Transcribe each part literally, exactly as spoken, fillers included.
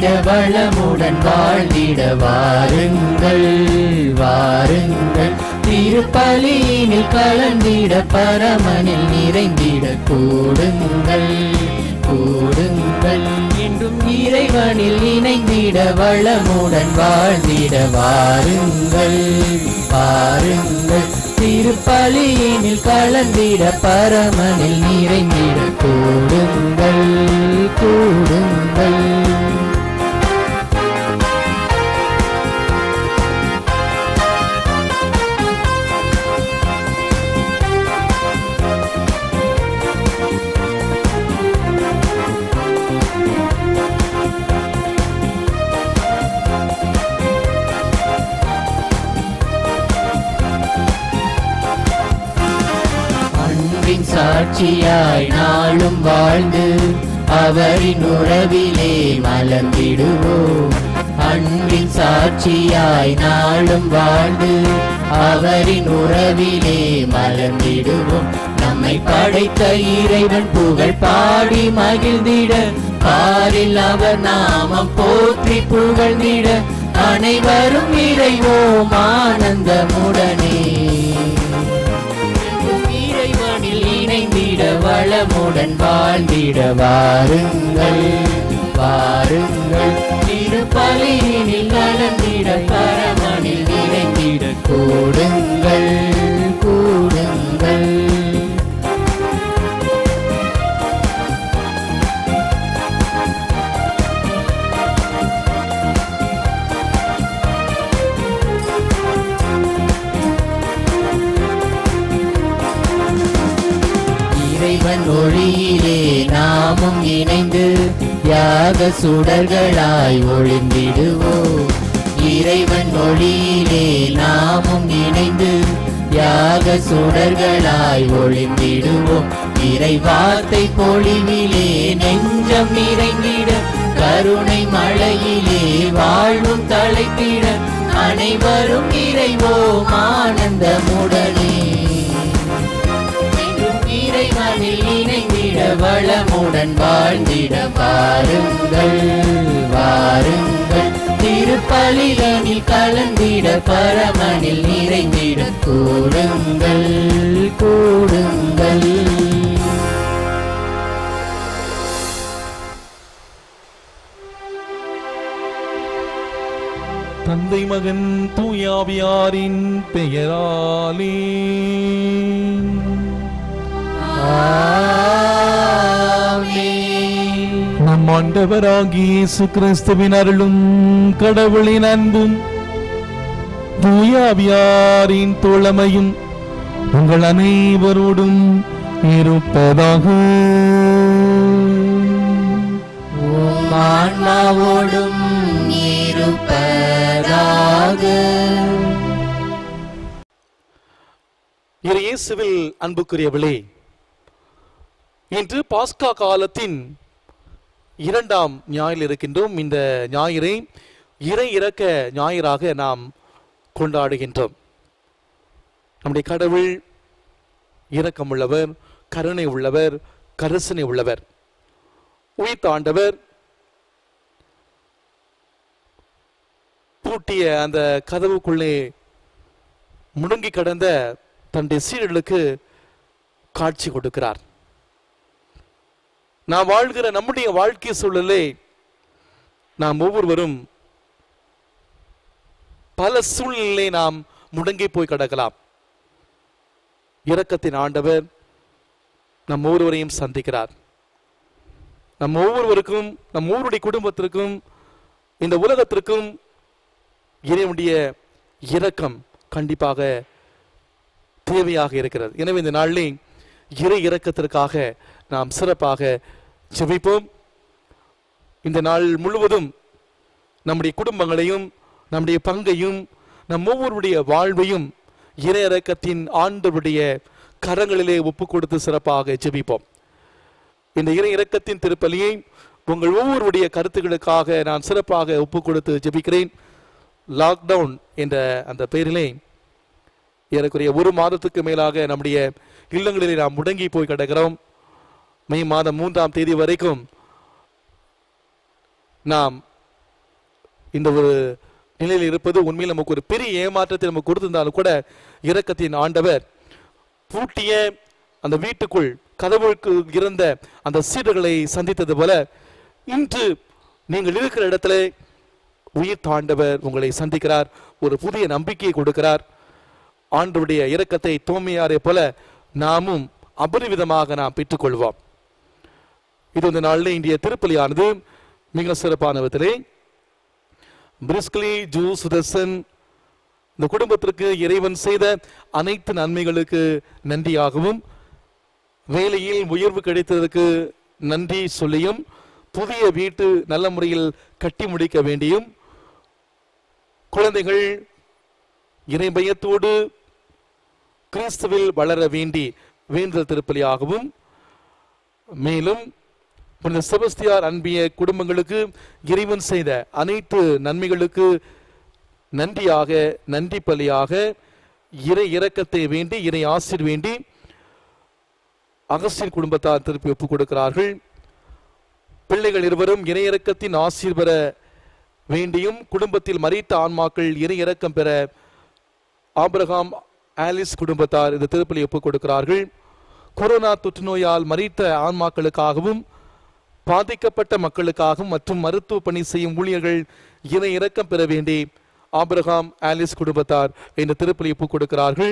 நிறைந்திட வளமுடன் வாழ்ந்திட வாருங்கள் வாருங்கள். திருப்பலியினில் கலந்திட பரமனில் நிறைந்திட கூடுங்கள் கூடுங்கள். இன்றும் இறைவனில் இணைந்திட வளமுடன் வாழ்ந்திட வாருங்கள் வாருங்கள். திருப்பலியினில் கலந்திட பரமனில் நிறைந்திட கூடுங்கள் கூடுங்கள். சாட்சியாய் நாளும் வாழ்ந்து அவரின் உறவிலே மலர்ந்திடுவோம். அன்பின் சாட்சியாய் நாளும் வாழ்ந்து அவரின் உறவிலே மலர்ந்திடுவோம். நம்மை படைத்த இறைவன் புகழ் பாடி மகிழ்ந்திட பாரில் அவர் நாமம் போற்றி புகழ்ந்திட அனைவரும் இறைவோம் ஆனந்தமுடனே. இணைந்திட வளமுடன் வாழ்ந்திட வாருங்கள் வாருங்கள். திருப்பலியினில் கலந்திட பரமனில் நிறைந்திட கூடுங்கள் கூடுங்கள். இறைவன் ஒளியிலே நாமும் இணைந்து யாக சுடர்களாய் ஒளிந்திடுவோம். இறைவன் ஒளியிலே நாமும் இணைந்து யாக சுடர்களாய் ஒளிந்திடுவோம். இறை வார்த்தை பொழிவிலே நெஞ்சம் நிறைந்திட கருணை மழையிலே வாழ்வும் தலைத்திட அனைவரும் இறைவோம் ஆனந்தமுடனே. இறைவனில் இணைந்திட வளமுடன் வாழ்ந்திட வாருங்கள் வாருங்கள். திருப்பலியினில் கலந்திட பரமனில் நிறைந்திட கூடுங்கள் கூடுங்கள். தந்தை மகன் தூயாவியாரின் பெயராலே நம் ஆண்டவராகிய இயேசு கிறிஸ்துவின் அருளும் கடவுளின் அன்பும் தூயாவியாரின் தோழமையும் உங்கள் அனைவரோடும் இருப்பதாக. ஆன்மாவோடும் இருப்பதாக. இயேசுவில் அன்புக்குரியவளே, இன்று பாஸ்கா காலத்தின் இரண்டாம் ஞாயிறு இருக்கின்றோம். இந்த ஞாயிறை இறை இறக்க ஞாயிறாக நாம் கொண்டாடுகின்றோம். நம்முடைய கடவுள் இரக்கம் உள்ளவர், கருணை உள்ளவர், கரிசனை உள்ளவர். உயிர்த்த ஆண்டவர் பூட்டிய அந்த கதவுக்குள்ளே முடங்கி கடந்த தன்னுடைய சீடர்களுக்கு காட்சி கொடுக்கிறார். நாம் வாழ்கிற நம்முடைய வாழ்க்கை சூழலை நாம் ஒவ்வொருவரும் பல சூழ்நிலை நாம் முடங்கி போய் கிடக்கலாம். இரக்கத்தின் ஆண்டவர் நம் ஒவ்வொருவரையும் சந்திக்கிறார். நம் ஒவ்வொருவருக்கும், நம் ஒவ்வொருடைய குடும்பத்திற்கும், இந்த உலகத்திற்கும் இறைவனுடைய இரக்கம் கண்டிப்பாக தேவையாக இருக்கிறது. எனவே இந்த நாளிலே இறை இரக்கத்திற்காக நாம் சிறப்பாக ஜெபிப்போம். இந்த நாள் முழுவதும் நம்முடைய குடும்பங்களையும், நம்முடைய பங்கையும், நம் ஒவ்வொருடைய வாழ்வையும் இறை இரக்கத்தின் ஆண்டவருடைய கரங்களிலே ஒப்பு கொடுத்து சிறப்பாக ஜெபிப்போம். இந்த இறை இரக்கத்தின் திருப்பலியை உங்கள் ஒவ்வொருடைய கருத்துக்களுக்காக நான் சிறப்பாக ஒப்பு கொடுத்து ஜெபிக்கிறேன். லாக்டவுன் என்ற அந்த பெயரிலே ஏறக்குறைய ஒரு மாதத்துக்கு மேலாக நம்முடைய இல்லங்களிலே நாம் முடங்கி போய் கிடக்கிறோம். மே மாதம் மூன்றாம் தேதி வரைக்கும் நாம் இந்த ஒரு நிலையில் இருப்பது உண்மையில் நமக்கு ஒரு பெரிய ஏமாற்றத்தை நமக்கு கொடுத்திருந்தாலும் கூட இரக்கத்தின் ஆண்டவர் பூட்டிய அந்த வீட்டுக்குள் கதவுக்கு இருந்த அந்த சீடர்களை சந்தித்தது போல இன்று நீங்கள் இருக்கிற இடத்துல உயிர் தாண்டவர் உங்களை சந்திக்கிறார், ஒரு புதிய நம்பிக்கையை கொடுக்கிறார். ஆண்டவருடைய இரக்கத்தை தோமையாரை போல நாமும் அபரிவிதமாக நாம் பெற்றுக்கொள்வோம். இது இந்த நாளில் இந்திய திருப்பலியானது மிக சிறப்பான விதத்திலே பிரிஸ்கலி ஜூ சுதர்சன் இந்த குடும்பத்திற்கு இறைவன் செய்த அனைத்து நன்மைகளுக்கு நன்றியாகவும், வேலையில் உயர்வு கிடைத்ததற்கு நன்றி சொல்லியும், புதிய வீட்டு நல்ல முறையில் கட்டி முடிக்க வேண்டியும், குழந்தைகள் இறைபயத்தோடு கிறிஸ்துவில் வளர வேண்டி வேண்டுதல் திருப்பலியாகவும், மேலும் புனித செபஸ்தியார் அன்பிய குடும்பங்களுக்கு இறைவன் செய்த அனைத்து நன்மைகளுக்கு நன்றியாக நன்றி பலியாக இறை இரக்கத்தை வேண்டி இறை ஆசீர் வேண்டி அகஸ்டின் குடும்பத்தார் திருப்பி ஒப்புக் கொடுக்கிறார்கள். பிள்ளைகள் இருவரும் இறை இரக்கத்தின் ஆசீர் பெற வேண்டியும், குடும்பத்தில் மரித்த ஆன்மாக்கள் இறை இரக்கம் பெற ஆபிரகாம் ஆலிஸ் குடும்பத்தார் இந்த திருப்பலி ஒப்புக் கொடுக்கிறார்கள். கொரோனா தொற்று நோயால் மரித்த ஆன்மாக்களுக்காகவும், பாதிக்கப்பட்ட மக்களுக்காகவும் மற்றும் மருத்துவ பணி செய்யும் ஊழியர்கள் இறை இரக்கம் பெற வேண்டி ஆபிரகாம் ஆலிஸ் குடும்பத்தார் இந்த திருப்பலி ஒப்புக் கொடுக்கிறார்கள்.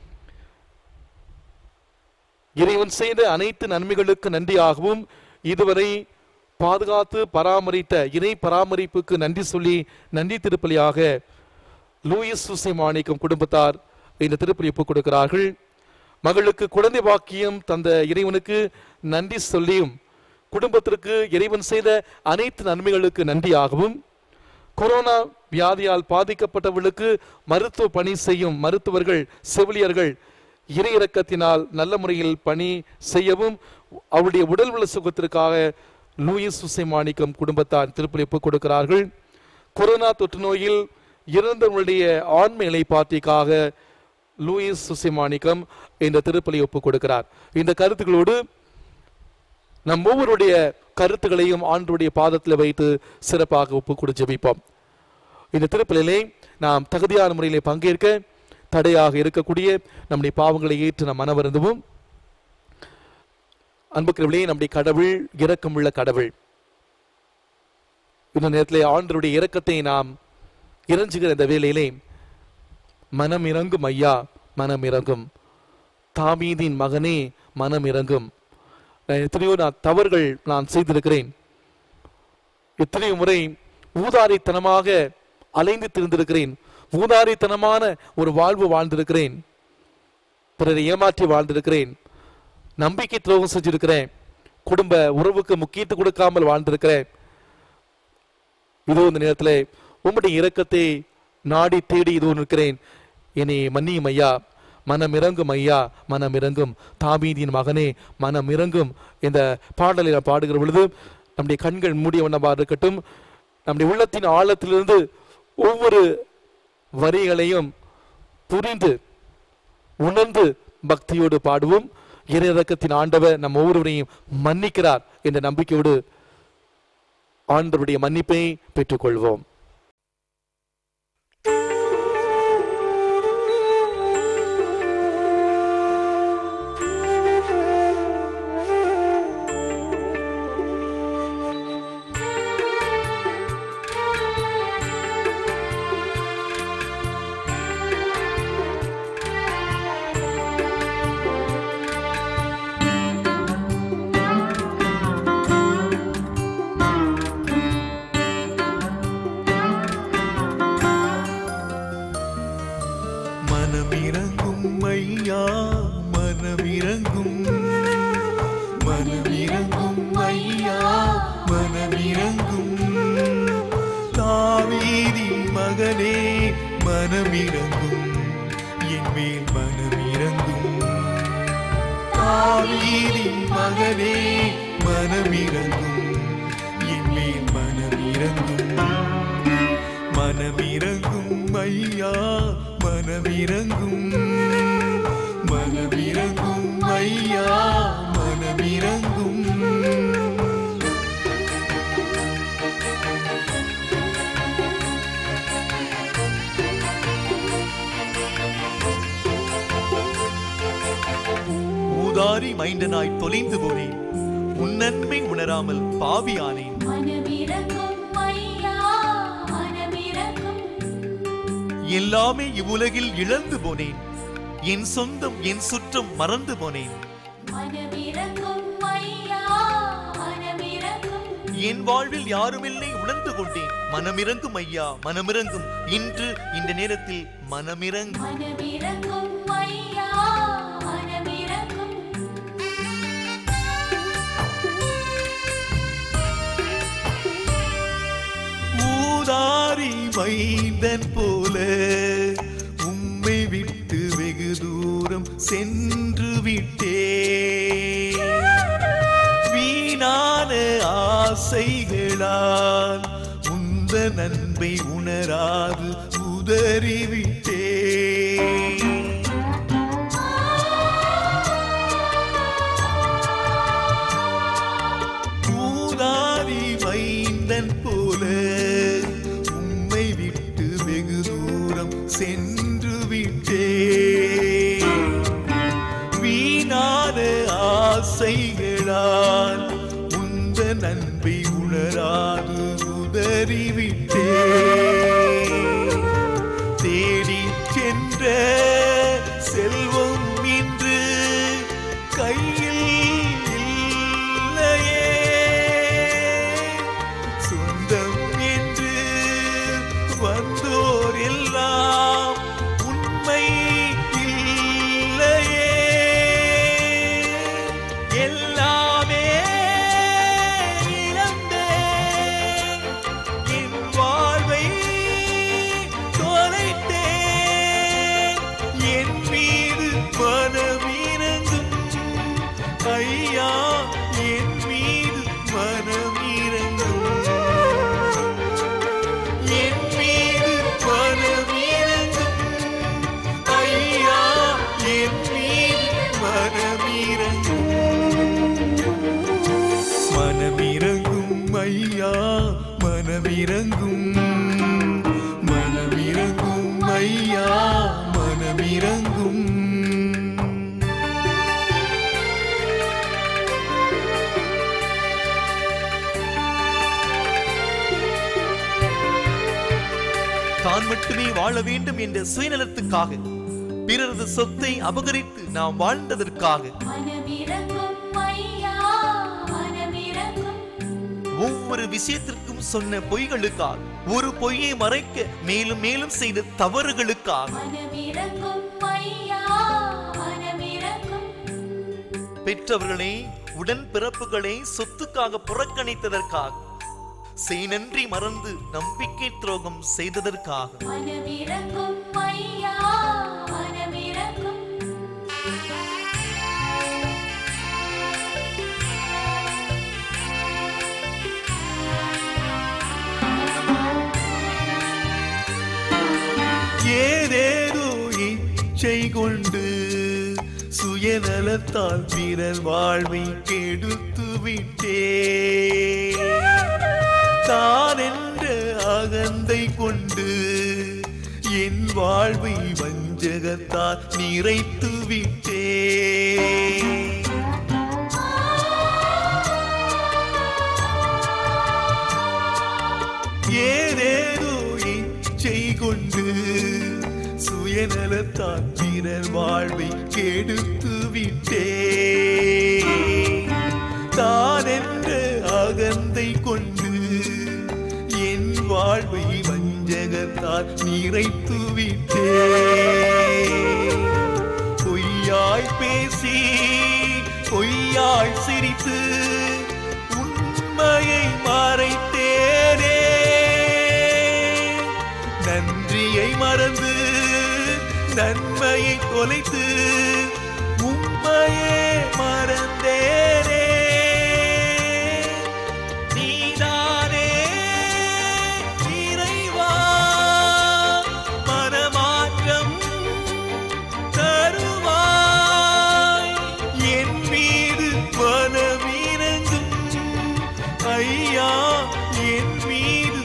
இறைவன் செய்த அனைத்து நன்மைகளுக்கு நன்றியாகவும், இதுவரை பாதுகாத்து பராமரித்த இறை பராமரிப்புக்கு நன்றி சொல்லி நன்றி திருப்பலியாக லூயிஸ் சுசை மாணிக்கம் குடும்பத்தார் இந்த திருப்பலி ஒப்புக் கொடுக்கிறார்கள். மகளுக்கு குழந்தை பாக்கியம் தந்த இறைவனுக்கு நன்றி சொல்லியும், குடும்பத்திற்கு இறைவன் செய்த அனைத்து நன்மைகளுக்கு நன்றியாகவும், கொரோனா வியாதியால் பாதிக்கப்பட்டவர்களுக்கு மருத்துவ பணி செய்யும் மருத்துவர்கள் செவிலியர்கள் இறை இரக்கத்தினால் நல்ல முறையில் பணி செய்யவும், அவருடைய உடல் உள்ள சுகத்திற்காக லூயிஸ் சுசை மாணிக்கம் குடும்பத்தார் திருப்பலி ஒப்புக் கொடுக்கிறார்கள். கொரோனா தொற்று நோயில் இறந்தவர்களுடைய ஆன்ம இலைப்பாற்றிக்காக லூயிஸ் சுசை மாணிக்கம் இந்த திருப்பலி ஒப்புக் கொடுக்கிறார். இந்த கருத்துக்களோடு நம் ஒவ்வொருடைய கருத்துக்களையும் ஆண்டவருடைய பாதத்தில் வைத்து சிறப்பாக ஒப்புக் கொடு ஜெபிப்போம். இந்த திருப்பலிலே நாம் தகுதியான முறையிலே பங்கேற்க தடையாக இருக்கக்கூடிய நம்முடைய பாவங்களை ஏற்று நாம் மனவருந்துவோம். அன்புக்கிறவர்களே, நம்முடைய கடவுள் இரக்கமுள்ள கடவுள். இந்த நேரத்தில் ஆண்டவருடைய இரக்கத்தை நாம் இறைஞ்சுகிற இந்த வேளையிலே மனம் இறங்கும் ஐயா, மனம் இறங்கும் தாவீதின் மகனே, மனம் இறங்கும். எத்தனையோ நான் தவறுகள் நான் செய்திருக்கிறேன், எத்தனையோ முறை ஊதாரித்தனமாக அலைந்து திரிந்திருக்கிறேன், ஊதாரித்தனமான ஒரு வாழ்வு வாழ்ந்திருக்கிறேன், பிறரை ஏமாற்றி வாழ்ந்திருக்கிறேன், நம்பிக்கை துரோகம் செஞ்சிருக்கிறேன், குடும்ப உறவுக்கு முக்கியத்துவம் கொடுக்காமல் வாழ்ந்திருக்கிறேன். இதோ இந்த நேரத்தில் உம்முடைய இரக்கத்தை நாடி தேடி இதோ நிற்கிறேன். என்னை மன்னியும் ஐயா, மனம் இறங்கும் ஐயா, மனம் இறங்கும் தாவீதின் மகனே, மனம் இறங்கும். இந்த பாடலை நான் பாடுகிற பொழுது நம்முடைய கண்கள் மூடியவனமாக இருக்கட்டும். நம்முடைய உள்ளத்தின் ஆழத்திலிருந்து ஒவ்வொரு வரிகளையும் புரிந்து உணர்ந்து பக்தியோடு பாடுவோம். இறை இரக்கத்தின் ஆண்டவர் நம் ஒவ்வொருவரையும் மன்னிக்கிறார் என்ற நம்பிக்கையோடு ஆண்டவருடைய மன்னிப்பை பெற்றுக்கொள்வோம். ஊதாரி மைண்டனாய் தொலைந்து போனேன். உன் நன்மை உணராமல் பாவியானேன். எல்லாமே இவ்வுலகில் இழந்து போனேன். என் சொந்தம் என் சுற்றம் மறந்து போனேன். என் வாழ்வில் யாருமில்லை உணர்ந்து கொண்டேன். மனமிறங்கும் ஐயா, மனமிறங்கும். இன்று இந்த நேரத்தில் மனமிறங்கும். ஊதாரி மைந்தன் போல உம்மை விட்டு வெகு தூரம் சென்று விட்டே. வீணான ஆசைகளால் உந்த நன்மை உணராது உதறிவிட்டே. ஊதாரி மைந்தன் போல உம்மை விட்டு வெகு தூரம் சென்று விட்டே. வீணான ஆசைகளால் உந்த நன்மை உணராது உதறிவிட்டே. தேடி சென்ற செல்வம் இன்று கையில் இல்லையே. சொந்தம் என்று வந்தோர் எல்லாம் உண்மை இல்லையே. எல்லாமே இழந்தே என் வாழ்வை தொலைத்தேன். என் மீது மனமிறங்கும் ஐயா, என் மீது மனமிறங்கும். என் மீது மனமிறங்கும் ஐயா, என் மீது மனமிறங்கும். மனமிறங்கும் ஐயா, மனமிறங்கும். மனமிறங்கும் ஐயா, மனமிறங்கும். தான் மட்டுமே வாழ வேண்டும் என்ற சுயநலத்துக்காக, பிறரது சொத்தை அபகரித்து நாம் வாழ்ந்ததற்காக, ஒவ்வொரு விஷயத்திற்கும் சொன்ன பொய்களுக்காக, ஒரு பொய்யை மறைக்க மேலும் மேலும் செய்த தவறுகளுக்காக, பெற்றவர்களே உடன் பிறப்புகளை சொத்துக்காக புறக்கணித்ததற்காக, செய் நன்றி மறந்து நம்பிக்கை துரோகம் செய்ததற்காக, ஏதேதோ இச்சை கொண்டு சுயநலத்தால் பிறர் வாழ்வை கெடுத்து விட்டே. தான் என்ற அகந்தை கொண்டு என் வாழ்வை வஞ்சகத்தால் நிறைத்து விட்டே. ஏதேதோ இச்சை கொண்டு சுயநலத்தால் பிறர் வாழ்வை கெடுத்து விட்டே. தான் என்ற அகந்தை கொண்டு என் வாழ்வை வஞ்சகத்தால் நிறைத்து விட்டே. பொய்யாய் பேசி பொய்யாய் சிரித்து உண்மையை மறைத்தேனே. நன்றியை மறந்து நன்மையை தொலைத்து உண்மையே மறந்தேனே. நீதானே இறைவா மனமாற்றம் தருவாய். என் மீது மனமிறங்கும் ஐயா, என் மீது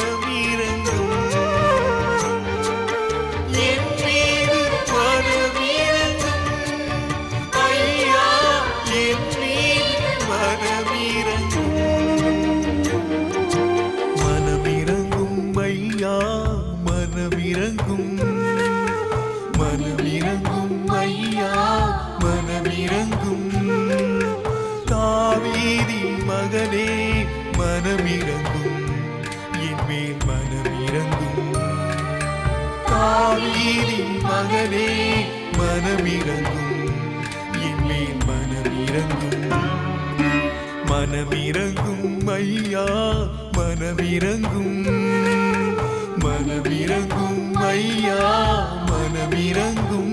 மனமிறங்கும். என் மீது மனமிறங்கும் மகனே மனமிரங்கும் என் மேல் மனமிரங்கும் தாவீதின் மகனே மனமிரங்கும் என் மேல் மனமிரங்கும் மனமிரங்கும் ஐயா மனமிரங்கும் மனமிரங்கும் ஐயா மனமிரங்கும்.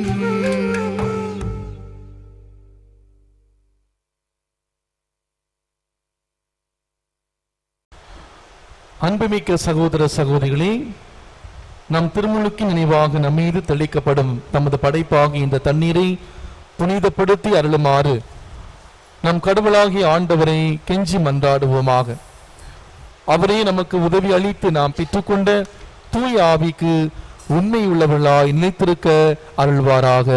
அன்புமிக்க சகோதர சகோதரிகளே, நம் திருமுழுக்கின் நினைவாக நம்மீது தெளிக்கப்படும் தமது படைப்பாகி இந்த தண்ணீரை புனிதப்படுத்தி அருளுமாறு நம் கடவுளாகிய ஆண்டவரை கெஞ்சி மன்றாடுவோமாக. அவரே நமக்கு உதவி அளித்து நாம் பெற்றுக்கொண்ட தூய ஆவிக்கு உண்மை உள்ளவர்களாய் நிலைத்திருக்க அருள்வாராக.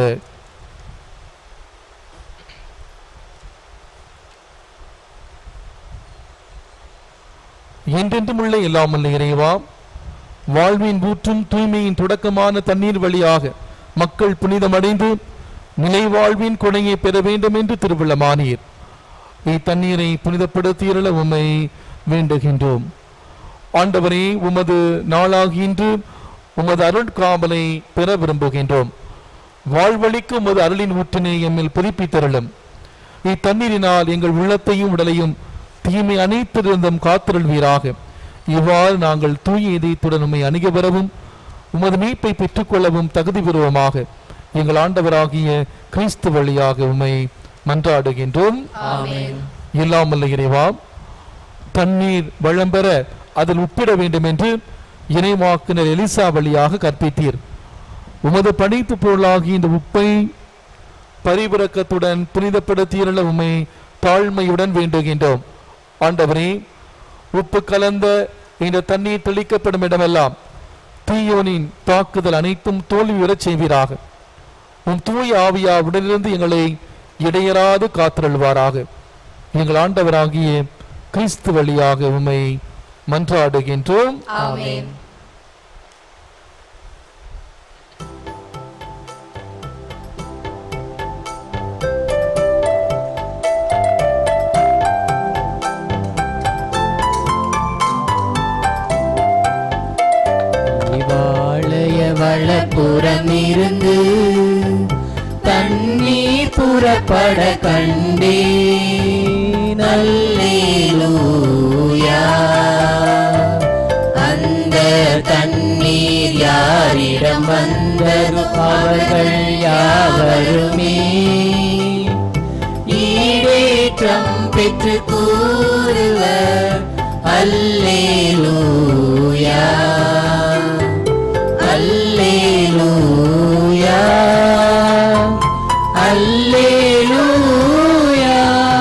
என்றென்றும் உள்ள எல்லாமல்ல இறைவா, வாழ்வின் ஊற்றும் தூய்மையின் தொடக்கமான தண்ணீர் வழியாக மக்கள் புனிதமடைந்து நிலை வாழ்வின் கொடையை பெற வேண்டும் என்று திருவுள்ளமானீர். இத்தண்ணீரை புனிதப்படுத்தியருள உம்மை வேண்டுகின்றோம். ஆண்டவரே, உமது நாளாகி இன்று உமது அருட்காவலை பெற விரும்புகின்றோம். வாழ்வழிக்கு உமது அருளின் ஊற்றினை எம்மில் புதுப்பித்தருளும். இத்தண்ணீரினால் எங்கள் உள்ளத்தையும் உடலையும் தீமை அனைத்திருந்தும் காத்திருள்வீராக. இவ்வாறு நாங்கள் தூய இதயத்துடன் உம்மை அணுக பெறவும் உமது மீட்பை பெற்றுக்கொள்ளவும் தகுதி பெறுவோமாக. எங்கள் ஆண்டவராகிய கிறிஸ்து வழியாக உம்மை மன்றாடுகின்றோம். இல்லாமல்ல இறைவா, தண்ணீர் வளம் பெற அதில் உப்பிட வேண்டும் என்று இறைவாக்கினர் எலிசா வழியாக கற்பித்தீர். உமது படைப்பு பொருளாகி இந்த உப்பை பரிவிரக்கத்துடன் புனிதப்படுத்தியுள்ள உம்மை தாழ்மையுடன் வேண்டுகின்றோம். ஆண்டவரே, உப்பு கலந்த இந்த தண்ணீர் தெளிக்கப்படும் இடமெல்லாம் தீயோனின் தாக்குதல் அனைத்தும் தோல்வியுறச் செய்வீராக. உம் தூய ஆவியா உடனிருந்து எங்களை இடையராது காத்திருள்வாராக. எங்கள் ஆண்டவராகிய கிறிஸ்து வழியாக உம்மை மன்றாடுகின்றோம். ஆமென். வலப்புறம் இருந்து தண்ணீர் புறப்பட கண்டேன். அல்லேலூயா. அந்த தண்ணீர் யாரிடம் வந்தது அவர்கள் யாவருமே ஈடேற்றம் பெற்று கூறுவர் அல்லேலூயா. அல்லேலூயா, அல்லேலூயா.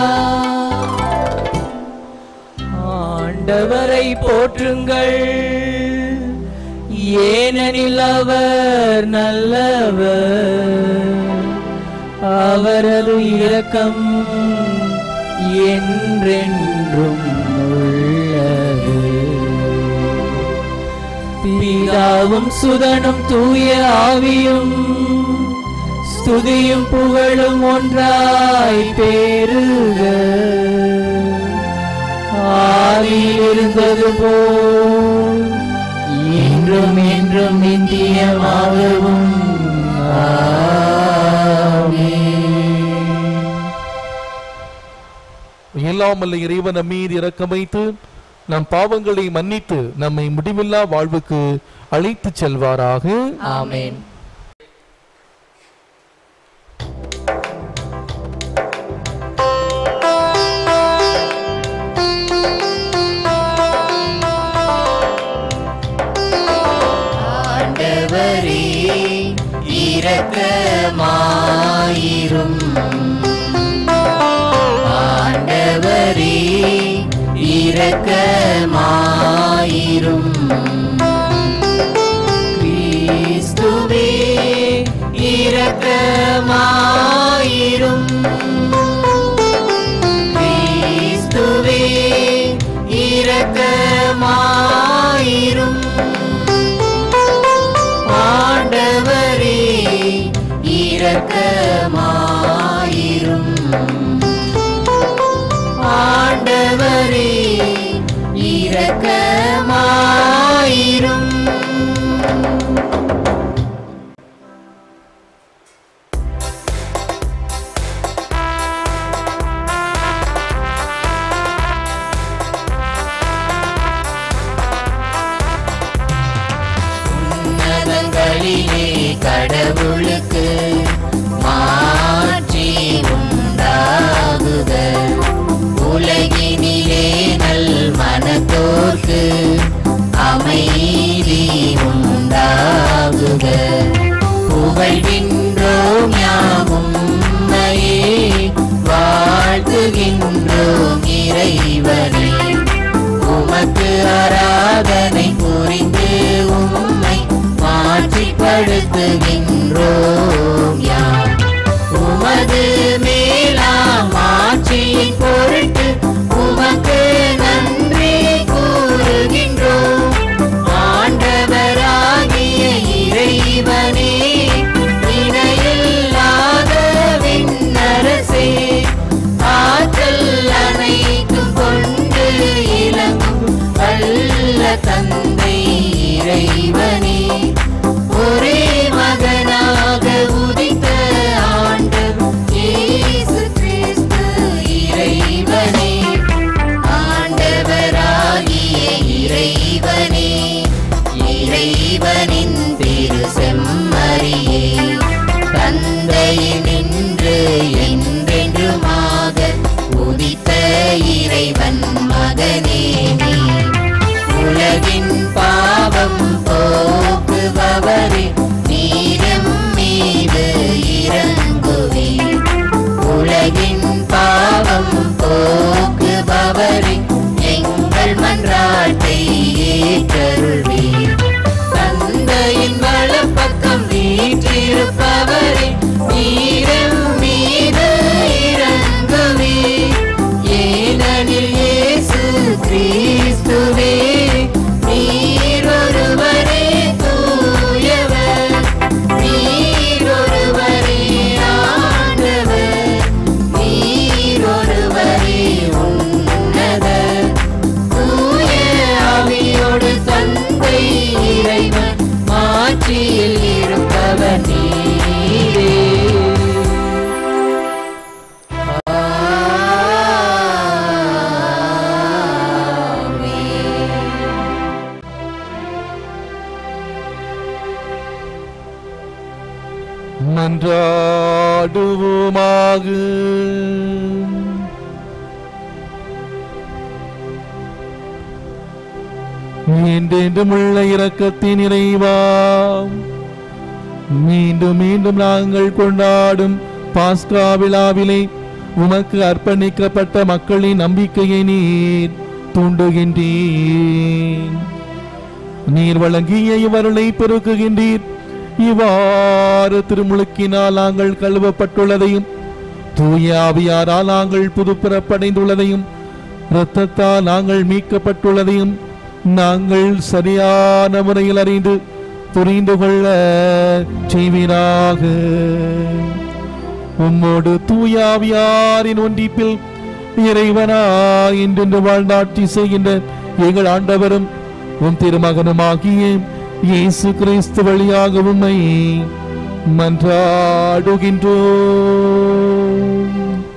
ஆண்டவரை போற்றுங்கள், ஏனெனில் அவர் நல்லவர், அவரது இரக்கம் என்றென்றும் உள்ளது. பிதாவும் சுதனும் தூய ஆவியும் ஸ்துதியும் புகழும் ஒன்றாய் பெருக. ஆதியில் இருந்தது போல் இன்றும் என்றும் நித்தியமாகவும். எல்லாமல்ல இறைவன் நம்மீது இரக்கம் வைத்து நம் பாவங்களை மன்னித்து நம்மை முடிவில்லா வாழ்வுக்கு அழைத்து செல்வாராக. ஆமென். ஆண்டவரே இரக்கமாயிரும். ஆண்டவரே இரக்கமாயிரும். கிறிஸ்துவே இரக்கமாயிரும். கிறிஸ்துவே இரக்கமாயிரும். ஆண்டவரே இரக்கமாயிரும். ஆண்டவரே இரக்கமாயிரும். உன்னதங்களிலே கடவுளுக்கு மாட்சி உண்டாகுக. உலகினிலே நல் மனத்தோர்க்கு அமைதி உண்டாகுக. புகழ்கின்றோம் யாம் உம்மையே, வாழ்த்துகின்றோம் இறைவனே. உமக்கு ஆராதனை புரிந்து உம்மை மாட்சிப்படுத்துகின்றோம் யாம். உமது மேலாம் ஆட்சியின் பொருட்டு உமக்கு நன்றி கூறுகின்றோம். ஆண்டவராகிய இறைவனே, இணையில்லாத விண்ணரசே, ஆற்றல் அனைத்தும் கொண்டு இலங்கும் வல்ல தந்தை இறைவனே, ஒரே மகனாக உதித்த ஆண்டவர் இயேசு கிறிஸ்து இறைவனே. ஆண்டவராகிய இறைவனே, இறைவனின் திரு செம்மறியே, தந்தையினின்று என்றென்றுமாக உதித்த இறைவன் மகனே நீ. உலகின் பாவம் போக்குபவரே, நீரம் மீது இறங்குவீர். உலகின் பாவம் போக்குபவரே, எங்கள் மன்றாட்டை ஏற்றருள்வீர். தந்தையின் வலப்பக்கம் வீற்றிருப்பவரே, நீரம் மீது இறங்குவீர். ஏனெனில் இயேசு கிறிஸ்துவே, நீர் ஒருவரே தூயவர், நீர் ஒருவரே ஆண்டவர், நீர் ஒருவரே உன்னதர். தூய ஆவியோடு தந்தை இறைவன் மாட்சியில் இருப்பவர் நீரே. மன்றாடுவோமாக. என்றென்றும் உள்ள இரக்கத்தின் இறைவா, மீண்டும் மீண்டும் நாங்கள் கொண்டாடும் பாஸ்கா விழாவிலே உமக்கு அர்ப்பணிக்கப்பட்ட மக்களின் நம்பிக்கையை நீர் தூண்டுகின்றீர். நீர் வழங்கிய இவர்களை பெருக்குகின்றீர். இவ்வாறு திருமுழுக்கினால் நாங்கள் கழுவப்பட்டுள்ளதையும், தூய ஆவியாரால் நாங்கள் புதுப்பிறப்படைந்துள்ளதையும், இரத்தத்தால் நாங்கள் மீட்கப்பட்டுள்ளதையும் நாங்கள் சரியான முறையில் அறிந்து புரிந்து கொள்ள செய்வீராக. உம்மோடு தூய ஆவியாரின் ஒன்றிப்பில் இறைவனாய் என்றென்று வாழ்ந்தாட்சி செய்கின்ற எங்கள் ஆண்டவரும் உம் திருமகனுமாகிய இயேசு கிறிஸ்து வழியாக உம்மை மன்றாடுகின்றோம்.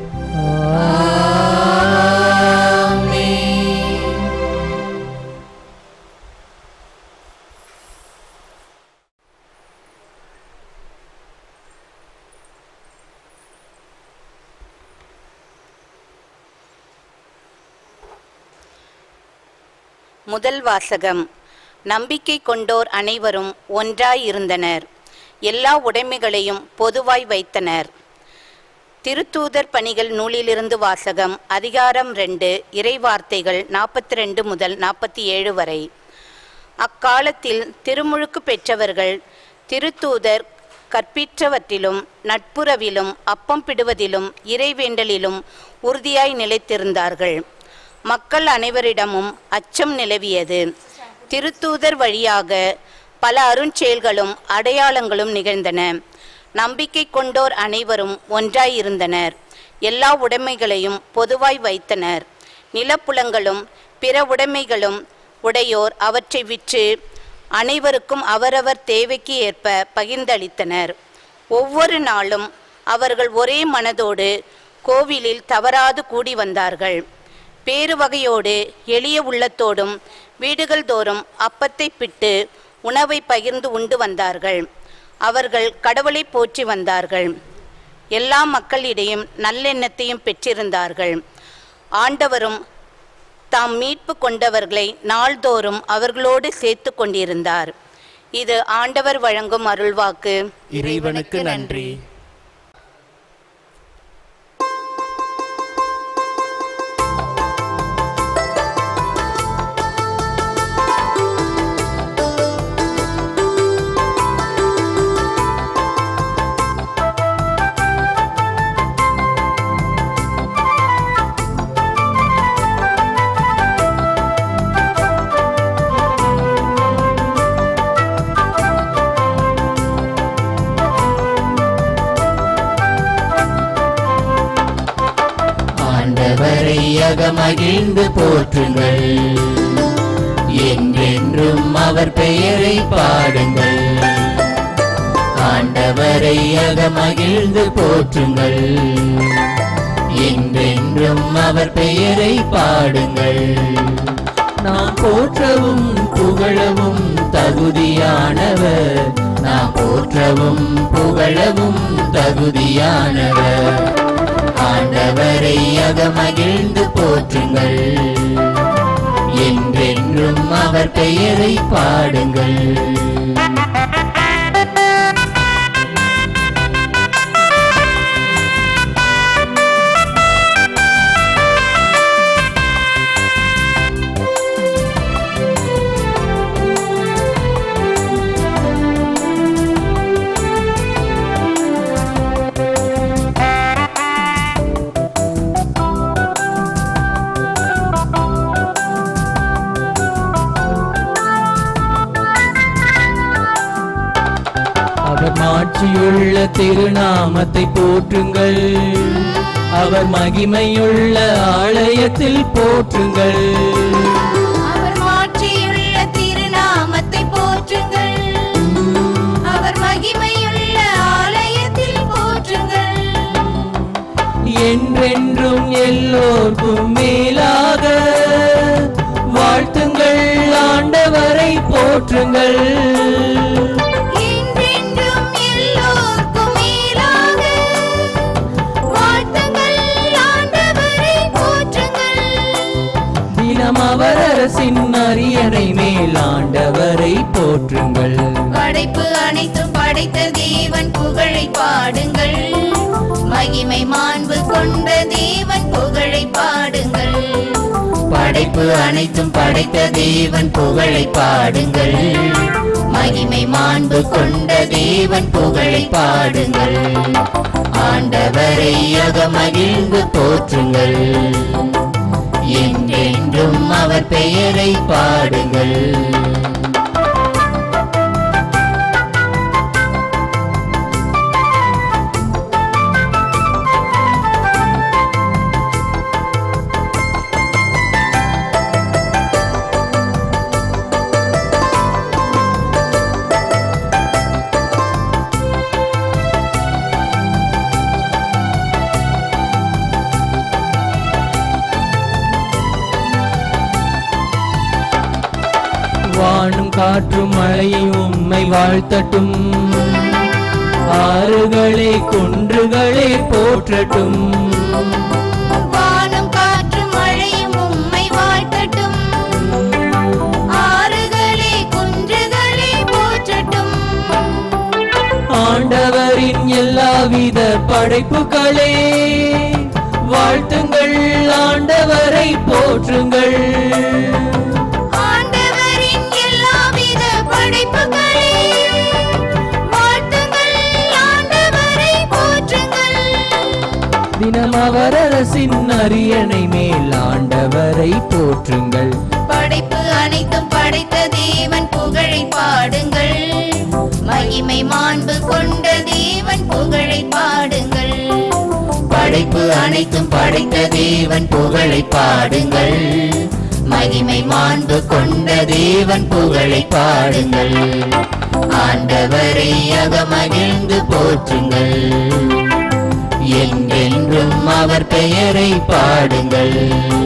முதல் வாசகம். நம்பிக்கை கொண்டோர் அனைவரும் ஒன்றாய் இருந்தனர், எல்லா உடைமைகளையும் பொதுவாய் வைத்தனர். திருத்தூதர் பணிகள் நூலிலிருந்து வாசகம். அதிகாரம் ரெண்டு, இறைவார்த்தைகள் நாற்பத்தி ரெண்டு முதல் நாற்பத்தி ஏழு வரை. அக்காலத்தில் திருமுழுக்கு பெற்றவர்கள் திருத்தூதர் கற்பிற்றவற்றிலும் நட்புறவிலும் அப்பம் பிடுவதிலும் இறைவேண்டலிலும் உறுதியாய் நிலைத்திருந்தார்கள். மக்கள் அனைவரிடமும் அச்சம் நிலவியது. திருத்தூதர் வழியாக பல அருஞ்செயல்களும் அடையாளங்களும் நிகழ்ந்தன. நம்பிக்கை கொண்டோர் அனைவரும் ஒன்றாயிருந்தனர், எல்லா உடைமைகளையும் பொதுவாய் வைத்தனர். நிலப்புலங்களும் பிற உடைமைகளும் உடையோர் அவற்றை விற்று அனைவருக்கும் அவரவர் தேவைக்கு ஏற்ப பகிர்ந்தளித்தனர். ஒவ்வொரு நாளும் அவர்கள் ஒரே மனதோடு கோவிலில் தவறாது கூடி வந்தார்கள். பேறு வகையோடு எளிய உள்ளத்தோடும் வீடுகள் தோறும் அப்பத்தை பிட்டு உணவை பகிர்ந்து உண்டு வந்தார்கள். அவர்கள் கடவுளை போற்றி வந்தார்கள். எல்லா மக்களிடையும் நல்லெண்ணத்தையும் பெற்றிருந்தார்கள். ஆண்டவரும் தாம் மீட்பு கொண்டவர்களை நாள்தோறும் அவர்களோடு சேர்த்து கொண்டிருந்தார். இது ஆண்டவர் வழங்கும் அருள்வாக்கு. இறைவனுக்கு நன்றி. மகிழ்ந்து போற்றுங்கள், என்றென்றும் அவர் பெயரை பாடுங்கள். ஆண்டவரை அக மகிழ்ந்து போற்றுங்கள், என்றென்றும் அவர் பெயரை பாடுங்கள். நாம் போற்றவும் புகழவும் தகுதியானவர், நாம் போற்றவும் புகழவும் தகுதியானவர். ஆண்டவரை அக மகிழ்ந்து போற்றுங்கள், என்றென்றும் அவர் பெயரை பாடுங்கள். மாட்சியுள்ள திருநாமத்தை போற்றுங்கள், அவர் மகிமையுள்ள ஆலயத்தில் போற்றுங்கள். அவர் மாட்சியுள்ள திருநாமத்தை போற்றுங்கள், அவர் மகிமையுள்ள ஆலயத்தில் போற்றுங்கள். என்றென்றும் எல்லோருக்கும் மேலாக வாழ்த்துங்கள், ஆண்டவரை போற்றுங்கள். அவர் அரசின் அரியணை மேல் ஆண்டவரை போற்றுங்கள். படைப்பு அனைத்தும் படைத்த தேவன் புகழை பாடுங்கள், மகிமை மாண்பு கொண்ட தேவன் புகழை பாடுங்கள். படைப்பு அனைத்தும் படைத்த தேவன் புகழை பாடுங்கள், மகிமை மாண்பு கொண்ட தேவன் புகழை பாடுங்கள். ஆண்டவரை அக மகிழ்ந்து போற்றுங்கள், என்றென்றும் அவர் பெயரை பாடுங்கள். வானும் காற்றும் மழையும் உம்மை வாழ்த்தட்டும், ஆறுகளே குன்றுகளே போற்றட்டும். வானும் காற்றும் மழையும் உம்மை வாழ்த்தட்டும், ஆறுகளே குன்றுகளே போற்றட்டும். ஆண்டவரின் எல்லாவித படைப்புகளே வாழ்த்துங்கள், ஆண்டவரை போற்றுங்கள். தினம் அவர் அரசின் அரியணை மேல் ஆண்டவரை போற்றுங்கள். படைப்பு அனைத்தும் படைத்த தேவன் புகழை பாடுங்கள், மகிமை மாண்பு கொண்ட தேவன் புகழை பாடுங்கள். படைப்பு அனைத்தும் படைத்த தேவன் புகழை பாடுங்கள். மகிமை மாண்பு கொண்ட தேவன் புகழை பாடுங்கள். ஆண்டவரை அகமகிழ்ந்து போற்றுங்கள். என்றென்றும் அவர் பெயரை பாடுங்கள்.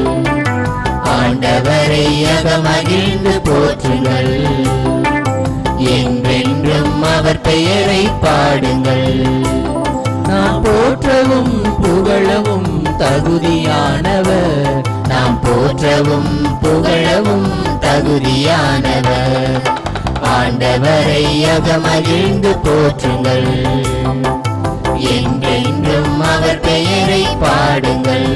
ஆண்டவரை அகமகிழ்ந்து போற்றுங்கள். என்றென்றும் அவர் பெயரை பாடுங்கள். நாம் போற்றவும் புகழவும் தகுதியானவர். நாம் போற்றவும் புகழவும் தகுதியானவர். ஆண்டவரை அகமகிழ்ந்து போற்றுங்கள். என்றென்றும் அவர் பெயரை பாடுங்கள்.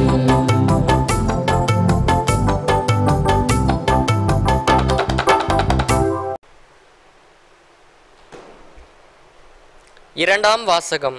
இரண்டாம் வாசகம்.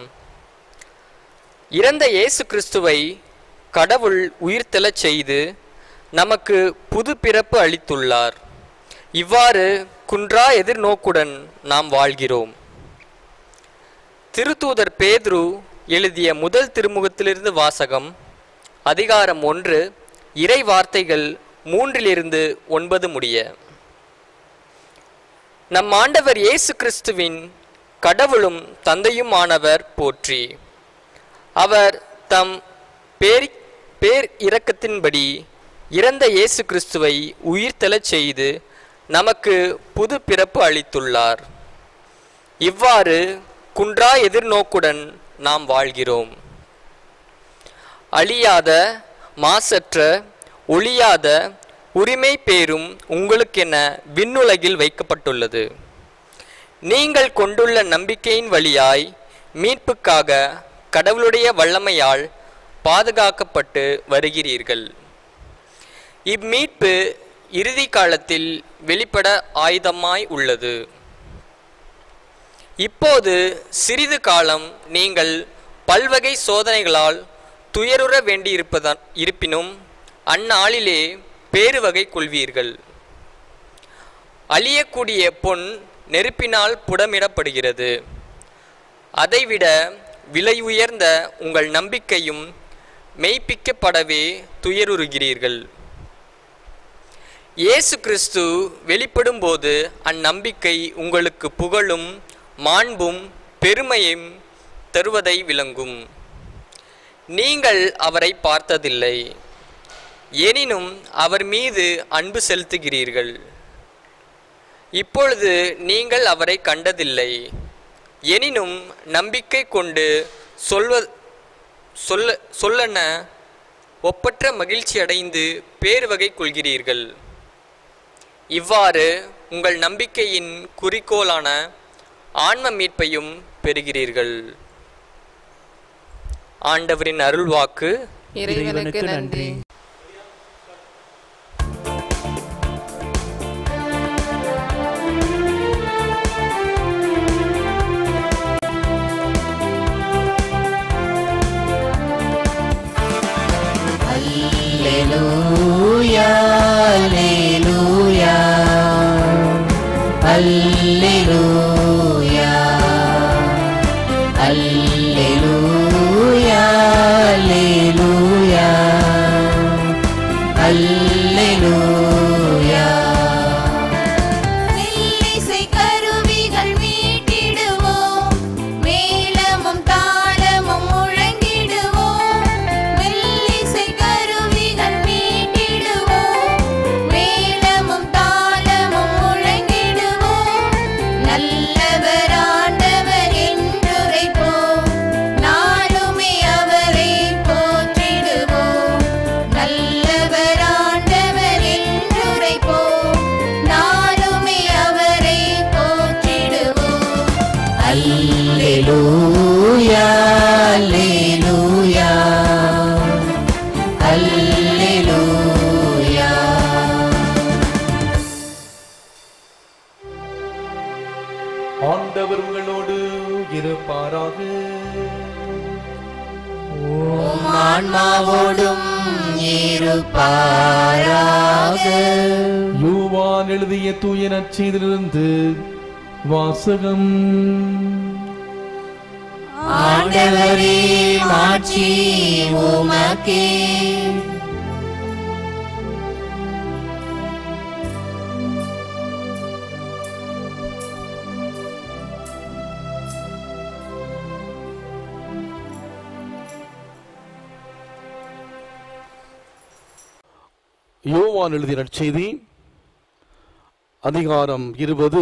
இறந்த இயேசு கிறிஸ்துவை கடவுள் உயிர்த்தெழச் செய்து நமக்கு புது பிறப்பு அளித்துள்ளார். இவ்வாறு குன்றா எதிர்நோக்குடன் நாம் வாழ்கிறோம். திருத்தூதர் பேதுரு எழுதிய முதல் திருமுகத்திலிருந்து வாசகம். அதிகாரம் ஒன்று, இறை வார்த்தைகள் மூன்றிலிருந்து ஒன்பது முடிய. நம் ஆண்டவர் இயேசு கிறிஸ்துவின் கடவுளும் தந்தையுமானவர் போற்றி. அவர் தம் பேர் பேர் இரக்கத்தின்படி இறந்த இயேசு கிறிஸ்துவை உயிர்த்தெழச் செய்து நமக்கு புது பிறப்பு அளித்துள்ளார். இவ்வாறு குன்றா எதிர்நோக்குடன் நாம் வாழ்கிறோம். அழியாத மாசற்ற ஒளியாத உரிமை பேரும் உங்களுக்கென விண்ணுலகில் வைக்கப்பட்டுள்ளது. நீங்கள் கொண்டுள்ள நம்பிக்கையின் வழியாய் மீட்புக்காக கடவுளுடைய வல்லமையால் பாதுகாக்கப்பட்டு வருகிறீர்கள். இம்மீட்பு இறுதி காலத்தில் வெளிப்பட ஆயுதமாய் உள்ளது. இப்போது சிறிது காலம் நீங்கள் பல்வகை சோதனைகளால் துயருற வேண்டியிருப்பதா இருப்பினும் அந்நாளிலே பேருவகை கொள்வீர்கள். அழியக்கூடிய பொன் நெருப்பினால் புடமிடப்படுகிறது. அதைவிட விலை உயர்ந்த உங்கள் நம்பிக்கையும் மெய்ப்பிக்கப்படவே துயருறுகிறீர்கள். இயேசு கிறிஸ்து வெளிப்படும் போது அந்நம்பிக்கை உங்களுக்கு புகழும் மாண்பும் பெருமையும் தருவதை விளங்கும். நீங்கள் அவரை பார்த்ததில்லை, எனினும் அவர் மீது அன்பு செலுத்துகிறீர்கள். இப்பொழுது நீங்கள் அவரை கண்டதில்லை, எனினும் நம்பிக்கை கொண்டு சொல்வ சொல்ல சொல்லன ஒப்பற்ற மகிழ்ச்சி அடைந்து பேர்வகை கொள்கிறீர்கள். இவ்வாறு உங்கள் நம்பிக்கையின் குறிக்கோளான ஆன்ம மீட்பையும் பெறுகிறீர்கள். ஆண்டவரின் அருள்வாக்கு. இறைவனுக்கு நன்றி. Alleluia, alleluia, alleluia, alleluia, alleluia, alleluia. மெல்லிசை கருவிகள் மீட்டிடுவோம், மேளமும் தாளமும் முழங்கிடுவோம். மெல்லிசை கருவிகள் மீட்டிடுவோம், மேளமும் தாளமும் முழங்கிடுவோம். நல்லவர் ஆண்டவர் என்றுரைப்போம், நாளுமே அவரை போற்றிடுவோம். நல்லவர் ஆண்டவர் என்றுரைப்போம், நாளுமே அவரை போற்றிடுவோம். அல்லேலூயா, அல்லேலூயா, அல்லேலூயா. ஆண்டவர் உங்களோடு இருப்பாராக. உம் ஆன்மாவோடும் இருப்பாராக. யோவான் எழுதிய தூய நற்செய்தியிலிருந்து வாசகம். ஆண்டவரே மாட்சி உமக்கே. யோவான் எழுதிய நற்செய்தி அதிகாரம் இருபது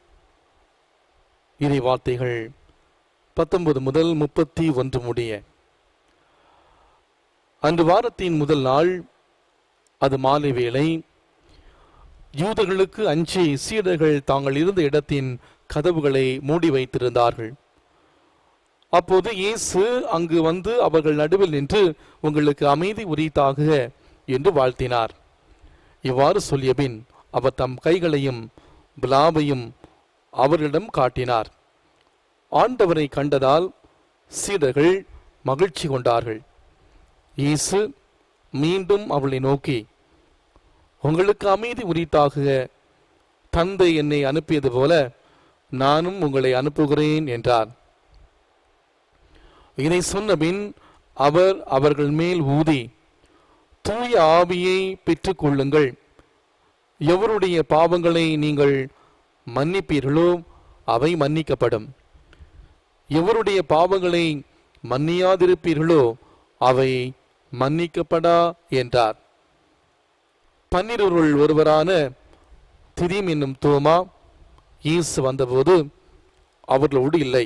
இறை வார்த்தைகள் பத்தொன்பது முதல் முப்பத்தி ஒன்று முடிய. அன்று வாரத்தின் முதல் நாள், அது மாலை வேளை. யூதர்களுக்கு அஞ்சி சீடர்கள் தாங்கள் இருந்த இடத்தின் கதவுகளை மூடி வைத்திருந்தார்கள். அப்போது இயேசு அங்கு வந்து அவர்கள் நடுவில் நின்று, உங்களுக்கு அமைதி உரித்தாக என்று வாழ்த்தினார். இவ்வாறு சொல்லிய பின் அவர் தம் கைகளையும் விலாவையும் அவர்களிடம் காட்டினார். ஆண்டவரை கண்டதால் சீடர்கள் மகிழ்ச்சி கொண்டார்கள். இயேசு மீண்டும் அவளை நோக்கி, உங்களுக்கு அமைதி உரித்தாக, தந்தை என்னை அனுப்பியது போல நானும் உங்களை அனுப்புகிறேன் என்றார். இதை சொன்னபின் அவர் அவர்கள் மேல் ஊதி, தூய ஆவியை பெற்றுக் கொள்ளுங்கள். எவருடைய பாவங்களை நீங்கள் மன்னிப்பீர்களோ அவை மன்னிக்கப்படும். எவருடைய பாவங்களை மன்னியாதிருப்பீர்களோ அவை மன்னிக்கப்படா என்றார். பன்னிருவருள் ஒருவரான திதீம் என்னும் தோமா இயேசு வந்தபோது அவர்களோடு இல்லை.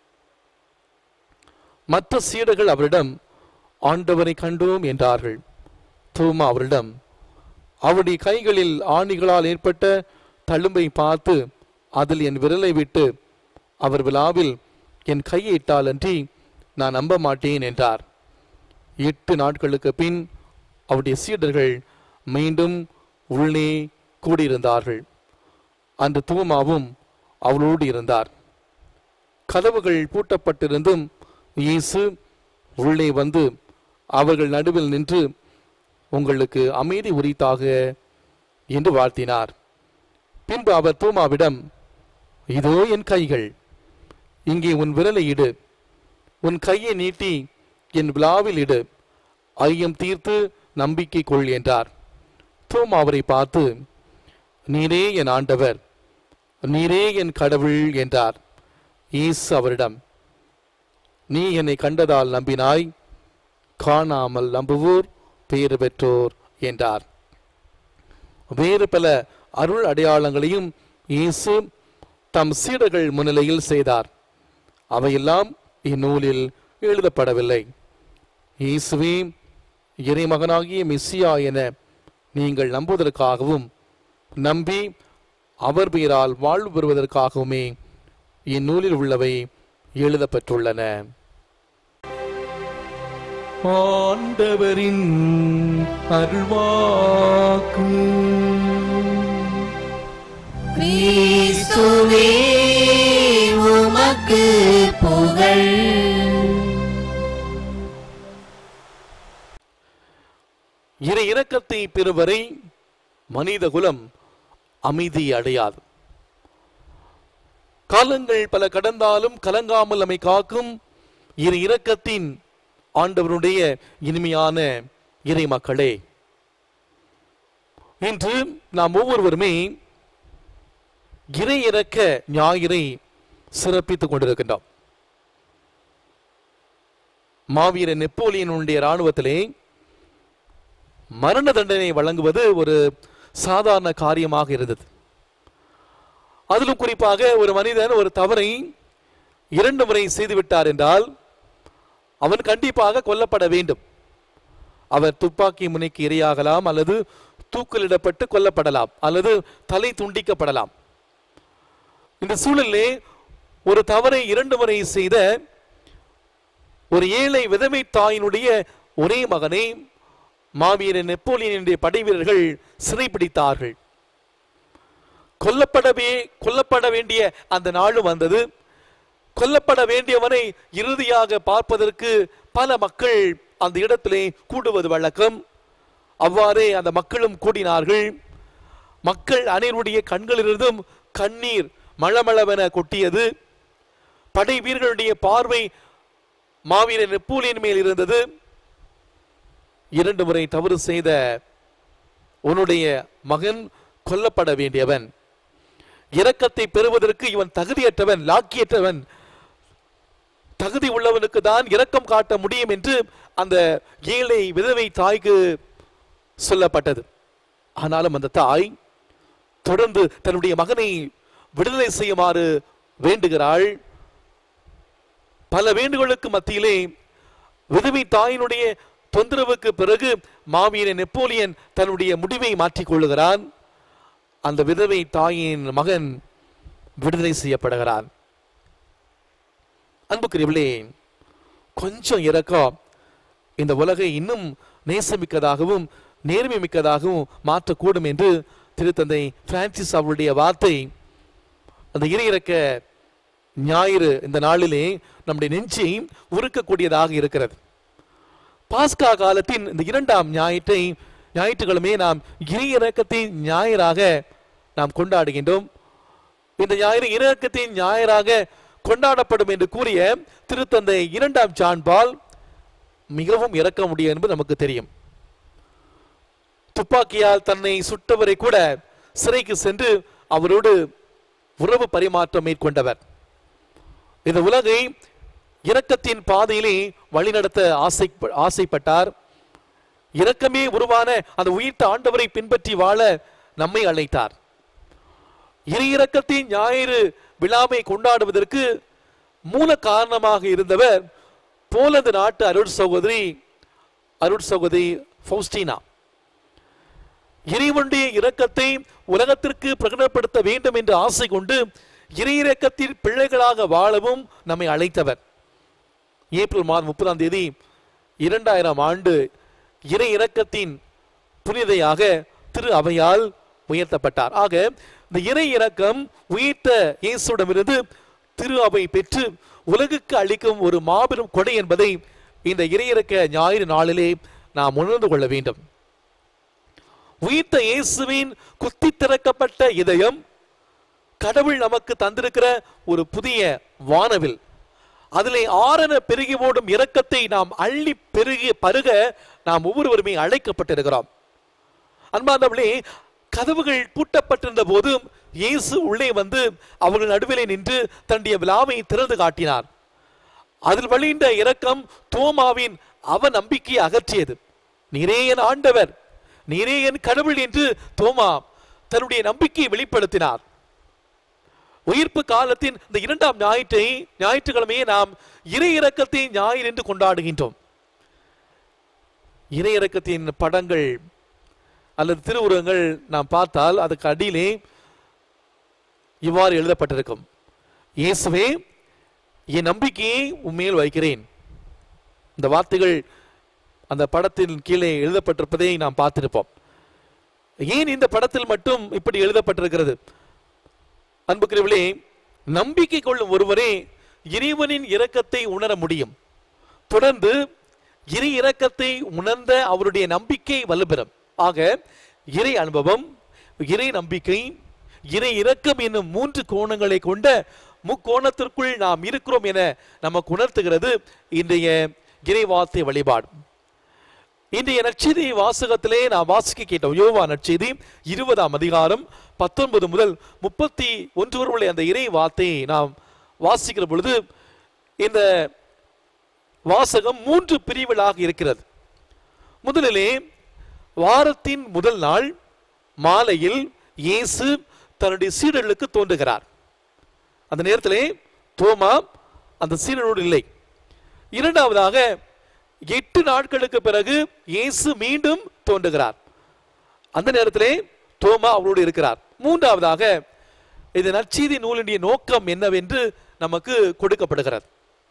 மற்ற சீடர்கள் அவரிடம், ஆண்டவரை கண்டோம் என்றார்கள். தோமா அவரிடம், அவருடைய கைகளில் ஆணிகளால் ஏற்பட்ட தழும்பை பார்த்து அதில் என் விரலை விட்டு அவர் விழாவில் என் கையை இட்டால் அன்றி நான் நம்ப மாட்டேன் என்றார். எட்டு நாட்களுக்கு பின் அவருடைய சீடர்கள் மீண்டும் உள்ளே கூடியிருந்தார்கள். அன்று தோமாவும் அவளோடு இருந்தார். கதவுகள் பூட்டப்பட்டிருந்தும் இயேசு உள்ளே வந்து அவர்கள் நடுவில் நின்று, உங்களுக்கு அமைதி உரித்தாக என்று வாழ்த்தினார். பின்பு அவர் தோமாவிடம், இதோ என் கைகள், இங்கே உன் விரலை இடு, உன் கையை நீட்டி என் விழாவில் இடு, ஐயம் தீர்த்து நம்பிக்கை கொள் என்றார். தோமா அவரை பார்த்து, நீரே என் ஆண்டவர், நீரே என் கடவுள் என்றார். இயேசு அவரிடம், நீ என்னை கண்டதால் நம்பினாய், காணாமல் நம்புவோர் பேறு பெற்றோர் என்றார். வேறு பல அருள் அடையாளங்களையும் இயேசு தம் சீடர்கள் முன்னிலையில் செய்தார். அவையெல்லாம் இந்நூலில் எழுதப்படவில்லை. இயேசுவே இறைமகனாகிய மெசியா என நீங்கள் நம்புவதற்காகவும் நம்பி அவர் பெயரால் வாழ்வு பெறுவதற்காகவுமே இந்நூலில் உள்ளவை எழுதப்பட்டுள்ளன. ஆண்டவரின் அருள்வாக்கு. கிறிஸ்துவே உமக்கு புகழ். இறை இரக்கத்தை பெறுவரை மனித குலம் அமைதி அடையாது. காலங்கள் பல கடந்தாலும் கலங்காமல் நம்மை காக்கும் இறை இரக்கத்தின் ஆண்டவருடைய இனிமையான இறை மக்களே, இன்று நாம் ஒவ்வொருவருமே இறை இரக்க ஞாயிறை சிறப்பித்துக் கொண்டிருக்கின்றோம். மாவீரன் நெப்போலியனுடைய இராணுவத்திலே மரண தண்டனை வழங்குவது ஒரு சாதாரண காரியமாக இருந்தது. அதிலும் குறிப்பாக ஒரு மனிதன் ஒரு தவறை இரண்டு முறை செய்துவிட்டார் என்றால் அவன் கண்டிப்பாக கொல்லப்பட வேண்டும். அவர் துப்பாக்கி முனைக்கு இரையாகலாம், அல்லது தூக்கிலிடப்பட்டு கொல்லப்படலாம், அல்லது தலை துண்டிக்கப்படலாம். இந்த சூழலிலே ஒரு தவறை இரண்டு முறை செய்த ஒரு ஏழை விதவை தாயினுடைய ஒரே மகனை மாவீரன் நெப்போலியனுடைய படை வீரர்கள் சிறைப்பிடித்தார்கள். கொல்லப்படவே கொல்லப்பட வேண்டிய அந்த நாளும் வந்தது. கொல்லப்பட வேண்டியவனை இறுதியாக பார்ப்பதற்கு பல மக்கள் அந்த இடத்திலே கூடுவது வழக்கம். அவ்வாறே அந்த மக்களும் கூடினார்கள். மக்கள் அனைவருடைய கண்களிலிருந்தும் கண்ணீர் மளமளவென கொட்டியது. படை வீரர்களுடைய பார்வை மாவீரன் நெப்போலியன் மேல் இருந்தது. இரண்டு முறை தவறு செய்த உன்னுடைய மகன் கொல்லப்பட வேண்டியவன், இரக்கத்தை பெறுவதற்கு இவன் தகுதியற்றவன், லாக்கியற்றவன், தகுதி உள்ளவனுக்கு தான் இரக்கம் காட்ட முடியும் என்று அந்த ஏழை விதவை தாய்க்கு சொல்லப்பட்டது. ஆனாலும் அந்த தாய் தொடர்ந்து தன்னுடைய மகனை விடுதலை செய்யுமாறு வேண்டுகிறாள். பல வேண்டுகளுக்கு மத்தியிலே விதவை தாயினுடைய தொந்தரவுக்கு பிறகு மாவீரன் நெப்போலியன் தன்னுடைய முடிவை மாற்றிக் கொள்ளுகிறான். அந்த விதவை தாயின் மகன் விடுதலை செய்யப்படுகிறான். அன்புக்குரியவர்களே, கொஞ்சம் இரக்கம் இந்த உலகை இன்னும் நேசமிக்கதாகவும் நேர்மை மிக்கதாகவும் மாற்றக்கூடும் என்று திருத்தந்தை பிரான்சிஸ் அவருடைய வார்த்தை அந்த இறையிறக்க ஞாயிறு இந்த நாளிலே நம்முடைய நெஞ்சை உருக்கக்கூடியதாக இருக்கிறது. பாஸ்கா காலத்தின் இந்த இரண்டாம் ஞாயிற்றை ஞாயிற்றுக்கிழமை நாம் இறையிறக்கத்தின் ஞாயிறாக நாம் கொண்டாடுகின்றோம். இந்த ஞாயிறு இறையிறக்கத்தின் ஞாயிறாக கொண்டாடப்படும் என்று கூறிய திருத்தந்தை இரண்டாம் ஜான் பால் மிகவும் இறக்க முடியும் என்பது நமக்கு தெரியும். துப்பாக்கியால் தன்னை சுட்டவரை கூட சிறைக்கு சென்று அவரோடு உறவு பரிமாற்றம் மேற்கொண்டவர். இந்த உலகை இரக்கத்தின் பாதையிலே வழிநடத்த ஆசை ஆசைப்பட்டார். இரக்கமே உருவான அந்த உயிர்த்த ஆண்டவரை பின்பற்றி வாழ நம்மை அழைத்தார். இறை இரக்கத்தின் ஞாயிறு விழாவை கொண்டாடுவதற்கு மூல காரணமாக இருந்தவர் போலந்து நாட்டு அருட் சகோதரி அருட் சகோதரி ஃபவுஸ்டினா. இறைவனுடைய இரக்கத்தை உலகத்திற்கு பிரகடனப்படுத்த வேண்டும் என்று ஆசை கொண்டு இறை இரக்கத்தின் பிள்ளைகளாக வாழவும் நம்மை அழைத்தவர். ஏப்ரல் மாதம் முப்பதாம் தேதி இரண்டாயிரம் ஆண்டு இறை இரக்கத்தின் புனிதையாக திரு அவையால் உயர்த்தப்பட்டார். ஆக இந்த இறை இரக்கம் உயிர்த்த இயேசுவிடமிருந்து திரு அவை பெற்று உலகுக்கு அளிக்கும் ஒரு மாபெரும் கொடை என்பதை இந்த இறை இரக்க ஞாயிறு நாளிலே நாம் உணர்ந்து கொள்ள வேண்டும். உயிர்த்த இயேசுவின் குத்தி திறக்கப்பட்ட இதயம் கடவுள் நமக்கு தந்திருக்கிற ஒரு புதிய வானவில். அதிலே ஆரண பெருகி ஓடும் இரக்கத்தை நாம் அள்ளி பெருகி பருக நாம் ஒவ்வொருவருமே அழைக்கப்பட்டிருக்கிறோம். அன்பார்ந்தவர்களே, கதவுகள் பூட்டப்பட்டிருந்த போதும் இயேசு உள்ளே வந்து அவர்கள் நடுவிலே நின்று தன்னுடைய விழாவை திறந்து காட்டினார். அதில் வழிந்த இரக்கம் தோமாவின் அவ நம்பிக்கையை அகற்றியது. நீரே என் ஆண்டவர், நீரே என் கடவுள் என்று தோமா தன்னுடைய நம்பிக்கையை வெளிப்படுத்தினார். உயிர்ப்பு காலத்தின் இந்த இரண்டாம் ஞாயிற்றை ஞாயிற்றுக்கிழமையை நாம் இறை இரக்கத்தின் ஞாயிறு என்று கொண்டாடுகின்றோம். இறை இரக்கத்தின் படங்கள் அல்லது திருவுருவங்கள் நாம் பார்த்தால் அதுக்கு அடியிலே இவ்வாறு எழுதப்பட்டிருக்கும்: இயேசுவே, என் நம்பிக்கையை உண்மையில் வைக்கிறேன். இந்த வார்த்தைகள் அந்த படத்தின் கீழே எழுதப்பட்டிருப்பதை நாம் பார்த்திருப்போம். ஏன் இந்த படத்தில் மட்டும் இப்படி எழுதப்பட்டிருக்கிறது? அன்புக்குரியவர்களே, நம்பிக்கை கொள்ளும் ஒருவரே இறைவனின் இரக்கத்தை உணர முடியும். தொடர்ந்து இறை இரக்கத்தை உணர்ந்த அவருடைய நம்பிக்கை வலுப்பெறும். ஆக இறை அனுபவம், இறை நம்பிக்கை, இறை இரக்கம் என்னும் மூன்று கோணங்களை கொண்ட முக்கோணத்திற்குள் நாம் இருக்கிறோம் என நமக்கு உணர்த்துகிறது இன்றைய இறை வார்த்தை வழிபாடு. இன்றைய நற்செய்தி வாசகத்திலே நாம் வாசிக்க கேட்டோம். யோவான் நற்செய்தி இருபதாம் அதிகாரம் பத்தொன்பது முதல் முப்பத்தி ஒன்று வரை அந்த இறை வார்த்தையை நாம் வாசிக்கிற பொழுது இந்த வாசகம் மூன்று பிரிவுகளாக இருக்கிறது. முதலிலே வாரத்தின் முதல் நாள் மாலையில் இயேசு தன்னுடைய சீடர்களுக்கு தோன்றுகிறார். அந்த நேரத்திலே தோமா அந்த சீடனோடு இல்லை. இரண்டாவதாக எட்டு நாட்களுக்கு பிறகு இயேசு மீண்டும் தோன்றுகிறார். அந்த நேரத்திலே தோமா அவரோடு இருக்கிறார். மூன்றாவதாக இந்த நற்செய்தி நூலினுடைய நோக்கம் என்னவென்று நமக்கு கொடுக்கப்படுகிறது.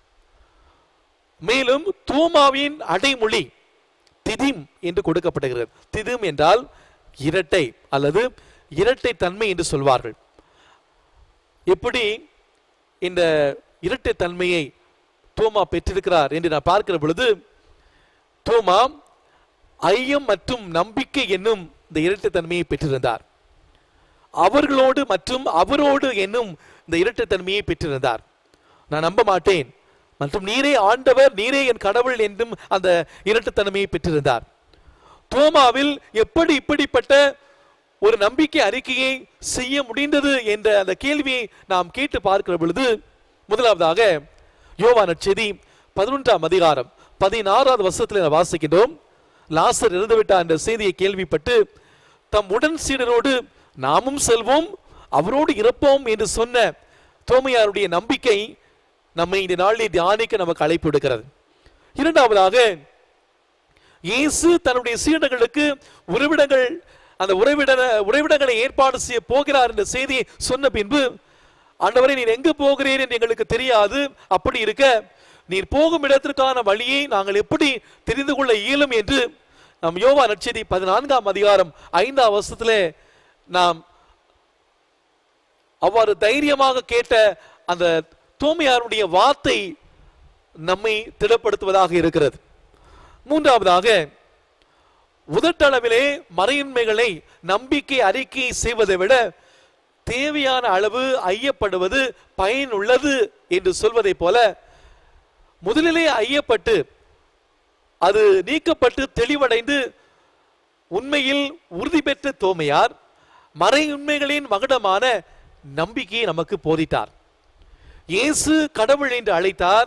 மேலும் தோமாவின் அடைமொழி திதிம் என்று கொடுக்கப்படுகிறது. திதிம் என்றால் இரட்டை அல்லது இரட்டை தன்மை என்று சொல்வார்கள். எப்படி இந்த இரட்டை தன்மையை தோமா பெற்றிருக்கிறார் என்று நான் பார்க்கிற பொழுது, தோமா ஐயம் மற்றும் நம்பிக்கை என்னும் இந்த இரட்டை தன்மையை பெற்றிருந்தார். அவர்களோடு மற்றும் அவரோடு என்னும் இந்த இரட்டை தன்மையை பெற்றிருந்தார். நான் நம்ப மாட்டேன், மற்றும் நீரே ஆண்டவர், நீரே என் கடவுள் என்றும் அந்த இரட்டுத்தன்மையை பெற்றிருந்தார். தோமாவில் எப்படி இப்படிப்பட்ட ஒரு நம்பிக்கை அறிக்கையை செய்ய முடிந்தது என்ற அந்த கேள்வியை நாம் கேட்டு பார்க்கிற பொழுது, முதலாவதாக யோவான் நற்செய்தி பதினொன்றாம் அதிகாரம் பதினாறாவது வசனத்தில் வாசிக்கின்றோம். லாசர் இறந்துவிட்டார் என்ற செய்தியை கேள்விப்பட்டு தம் உடன் சீடரோடு நாமும் செல்வோம், அவரோடு இருப்போம் என்று சொன்ன தோமையாருடைய நம்பிக்கை நம்மை இந்த நாளில் தியானிக்க நமக்கு அழைப்பு விடுக்கிறது. இரண்டாவதாக, இயேசு தன்னுடைய சீடர்களுக்கு உறைவிடங்கள் அந்த உறைவிட உறைவிடங்களை ஏற்பாடு செய்ய போகிறார் என்ற செய்தியை சொன்ன பின்பு, ஆண்டவரே நீர் எங்கு போகிறீர் என்று எங்களுக்கு தெரியாது, அப்படி இருக்க நீர் போகும் இடத்திற்கான வழியை நாங்கள் எப்படி தெரிந்து கொள்ள இயலும் என்று நாம் யோவான் நற்செய்தி பதினான்காம் அதிகாரம் ஐந்தாம் வசனத்திலே நாம் அவ்வாறு தைரியமாக கேட்ட அந்த தோமையாருடைய வார்த்தை நம்மை திடப்படுத்துவதாக இருக்கிறது. மூன்றாவதாக, உதட்டளவிலே மறையின்மைகளை நம்பிக்கை அறிக்கை செய்வதை விட தேவையான அளவு ஐயப்படுவது பயனுள்ளது என்று சொல்வதை போல, முதலிலே ஐயப்பட்டு அது நீக்கப்பட்டு தெளிவடைந்து உண்மையில் உறுதி பெற்ற தோமையார் மறை உண்மைகளின் மகுடமான நம்பிக்கையை நமக்கு போதித்தார். இயேசு கடவுள் என்று அழைத்தார்.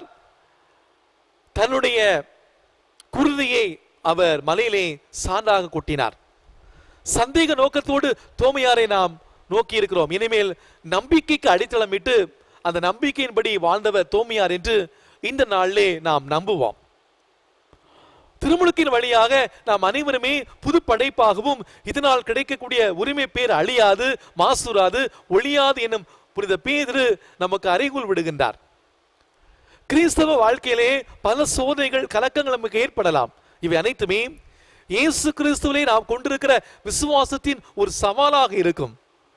தன்னுடைய குருதியை அவர் மலையிலே சான்றாக கொட்டினார். சந்தேக நோக்கத்தோடு தோமையாரை நாம் நோக்கி இருக்கிறோம். இனிமேல் நம்பிக்கைக்கு அடித்தளமிட்டு அந்த நம்பிக்கையின்படி வாழ்ந்தவர் தோமையார் என்று இந்த நாளிலே நாம் நம்புவோம். திருமுழுக்கின் வழியாக நாம் அனைவருமே புது படைப்பாகவும் இதனால் கிடைக்கக்கூடிய உரிமை பேர் அழியாது, மாசுராது, ஒழியாது என்னும் புனித பேதுரு நமக்கு அறிகுள் விடுகின்றார். கிறிஸ்தவ வாழ்க்கையிலே பல சோதனைகள், கலக்கங்கள் நமக்கு ஏற்படலாம். இவை அனைத்துமே இயேசு கிறிஸ்துவிலே நாம் கொண்டிருக்கிற விசுவாசத்தின் ஒரு சவாலாக இருக்கும்.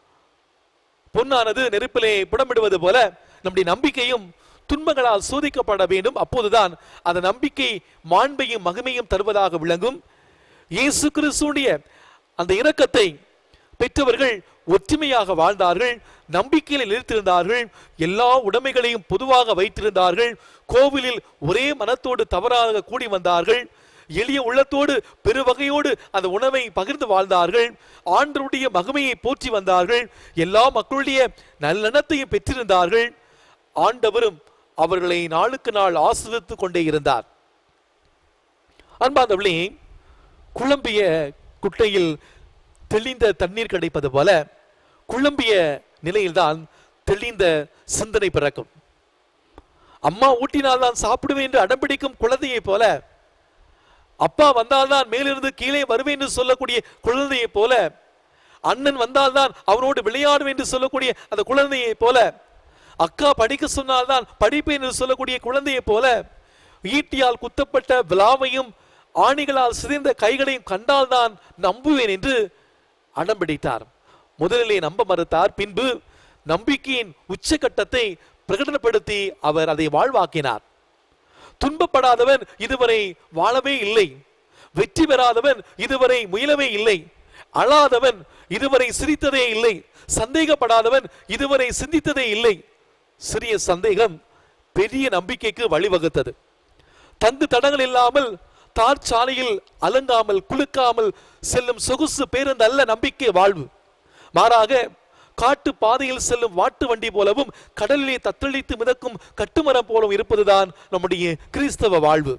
பொன்னானது நெருப்பிலே புடமிடுவது போல நம்முடைய நம்பிக்கையும் துன்பங்களால் சோதிக்கப்பட வேண்டும். அப்போதுதான் அந்த நம்பிக்கை மாண்பையும் மகிமையும் தருவதாக விளங்கும். இயேசு கிறிஸ்துடைய அந்த இரக்கத்தை பெற்றவர்கள் ஒற்றுமையாக வாழ்ந்தார்கள், நம்பிக்கையில் நிலைத்திருந்தார்கள், எல்லா உடைமைகளையும் பொதுவாக வைத்திருந்தார்கள், கோவிலில் ஒரே மனத்தோடு தவறாக கூடி வந்தார்கள், எளிய உள்ளத்தோடு பெருவகையோடு அந்த உணவை பகிர்ந்து வாழ்ந்தார்கள், ஆண்டவருடைய மகிமையை போற்றி வந்தார்கள், எல்லா மக்களுடைய நல்லெண்ணத்தையும் பெற்றிருந்தார்கள். ஆண்டவரும் அவர்களை நாளுக்கு நாள் ஆசீர்வதித்துக் கொண்டே இருந்தார். அன்பார்ந்தவர்களே, குழம்பிய குட்டையில் தெளிந்த தண்ணீர் கிடைப்பது போல குழம்பிய நிலையில்தான் தெளிந்த சிந்தனை பிறக்கும். அம்மா ஊட்டினால் தான் சாப்பிடுவேன் என்று அடம்பிடிக்கும் குழந்தையை போல, அப்பா வந்தால்தான் மேலிருந்து கீழே வருவேன் என்று சொல்லக்கூடிய குழந்தையை போல, அண்ணன் வந்தால்தான் அவனோடு விளையாடுவேன் என்று சொல்லக்கூடிய அந்த குழந்தையை போல, அக்கா படிக்க சொன்னால்தான் படிப்பேன் என்று சொல்லக்கூடிய குழந்தையை போல, ஈட்டியால் குத்தப்பட்ட விலாவையும் ஆணிகளால் சிதைந்த கைகளையும் கண்டால்தான் நம்புவேன் என்று அடம்பிடித்தார். முதலிலே நம்ப மறுத்தார். பின்பு நம்பிக்கையின் உச்சகட்டத்தை பிரகடனப்படுத்தி அவர் அதை வாழ்வாக்கினார். துன்பப்படாதவன் இதுவரை வாழவே இல்லை, வெற்றி பெறாதவன் இதுவரை முயலவே இல்லை, அழாதவன் இதுவரை சிரித்ததே இல்லை, சந்தேகப்படாதவன் இதுவரை சிந்தித்ததே இல்லை. சிறிய சந்தேகம் பெரிய நம்பிக்கைக்கு வழிவகுத்தது. தங்கு தடங்கள் இல்லாமல் தார் சாலையில் அலங்காமல் குலுக்காமல் செல்லும் சொகுசு பேருந்து அல்ல நம்பிக்கை வாழ்வு. மாறாக காட்டு பாதையில் செல்லும் வாட்டு வண்டி போலவும் கடலிலே தத்தளித்து மிதக்கும் கட்டுமரம் போலவும் இருப்பதுதான் நம்முடைய கிறிஸ்தவ வாழ்வு.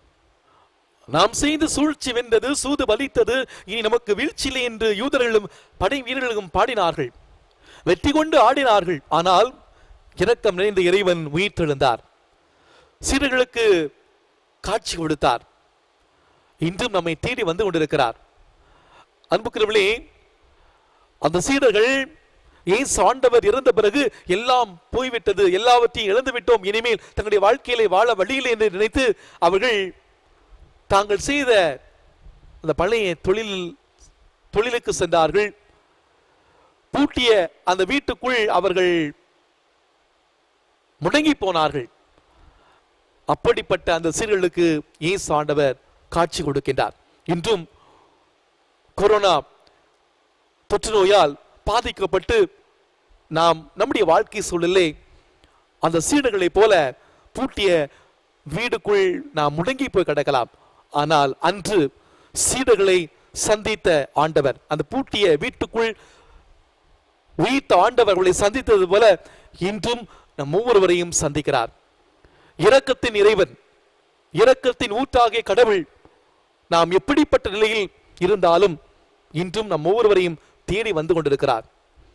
நாம் செய்து சூழ்ச்சி வென்றது, சூது பலித்தது, இனி நமக்கு வீழ்ச்சியில்லை என்று யூதர்களும் படை வீரர்களும் பாடினார்கள், வெற்றி கொண்டு ஆடினார்கள். ஆனால் இரக்கம் நிறைந்த இறைவன் உயிர் தெழுந்தார், சீடர்களுக்கு காட்சி கொடுத்தார், இன்றும் நம்மை தேடி வந்து கொண்டிருக்கிறார். அன்புக்குரியவர்களே, அந்த சீடர்கள் இயேசு ஆண்டவர் இறந்த பிறகு எல்லாம் போய்விட்டது, எல்லாவற்றையும் இழந்து விட்டோம், இனிமேல் தங்களுடைய வாழ்க்கையிலே வாழ வழியில்லை என்று நினைத்து அவர்கள் தாங்கள் செய்த அந்த பழைய தொழில் தொழிலுக்கு சென்றார்கள். பூட்டிய அந்த வீட்டுக்குள் அவர்கள் முடங்கி போனார்கள். அப்படிப்பட்ட அந்த சீடர்களுக்கு இயேசு ஆண்டவர் காட்சி கொடுக்கின்றார். இன்றும் கொரோனா தொற்று நோயால் பாதிக்கப்பட்டு நாம் நம்முடைய வாழ்க்கை சூழலே அந்த சீடர்களை போல பூட்டிய வீடுக்குள் நாம் முடங்கி போய் கிடக்கலாம். ஆனால் அன்று சீடர்களை சந்தித்த ஆண்டவர், அந்த பூட்டிய வீட்டுக்குள் உயிர்த்த ஆண்டவர்களை சந்தித்தது போல இன்றும் நம் ஒவ்வொருவரையும் சந்திக்கிறார். இரக்கத்தின் இறைவன், இரக்கத்தின் ஊற்றாகிய கடவுள் நாம் எப்படிப்பட்ட நிலையில் இருந்தாலும் இன்றும் நம் ஒவ்வொருவரையும் தேடி வந்து கொண்டிருக்கிறார்.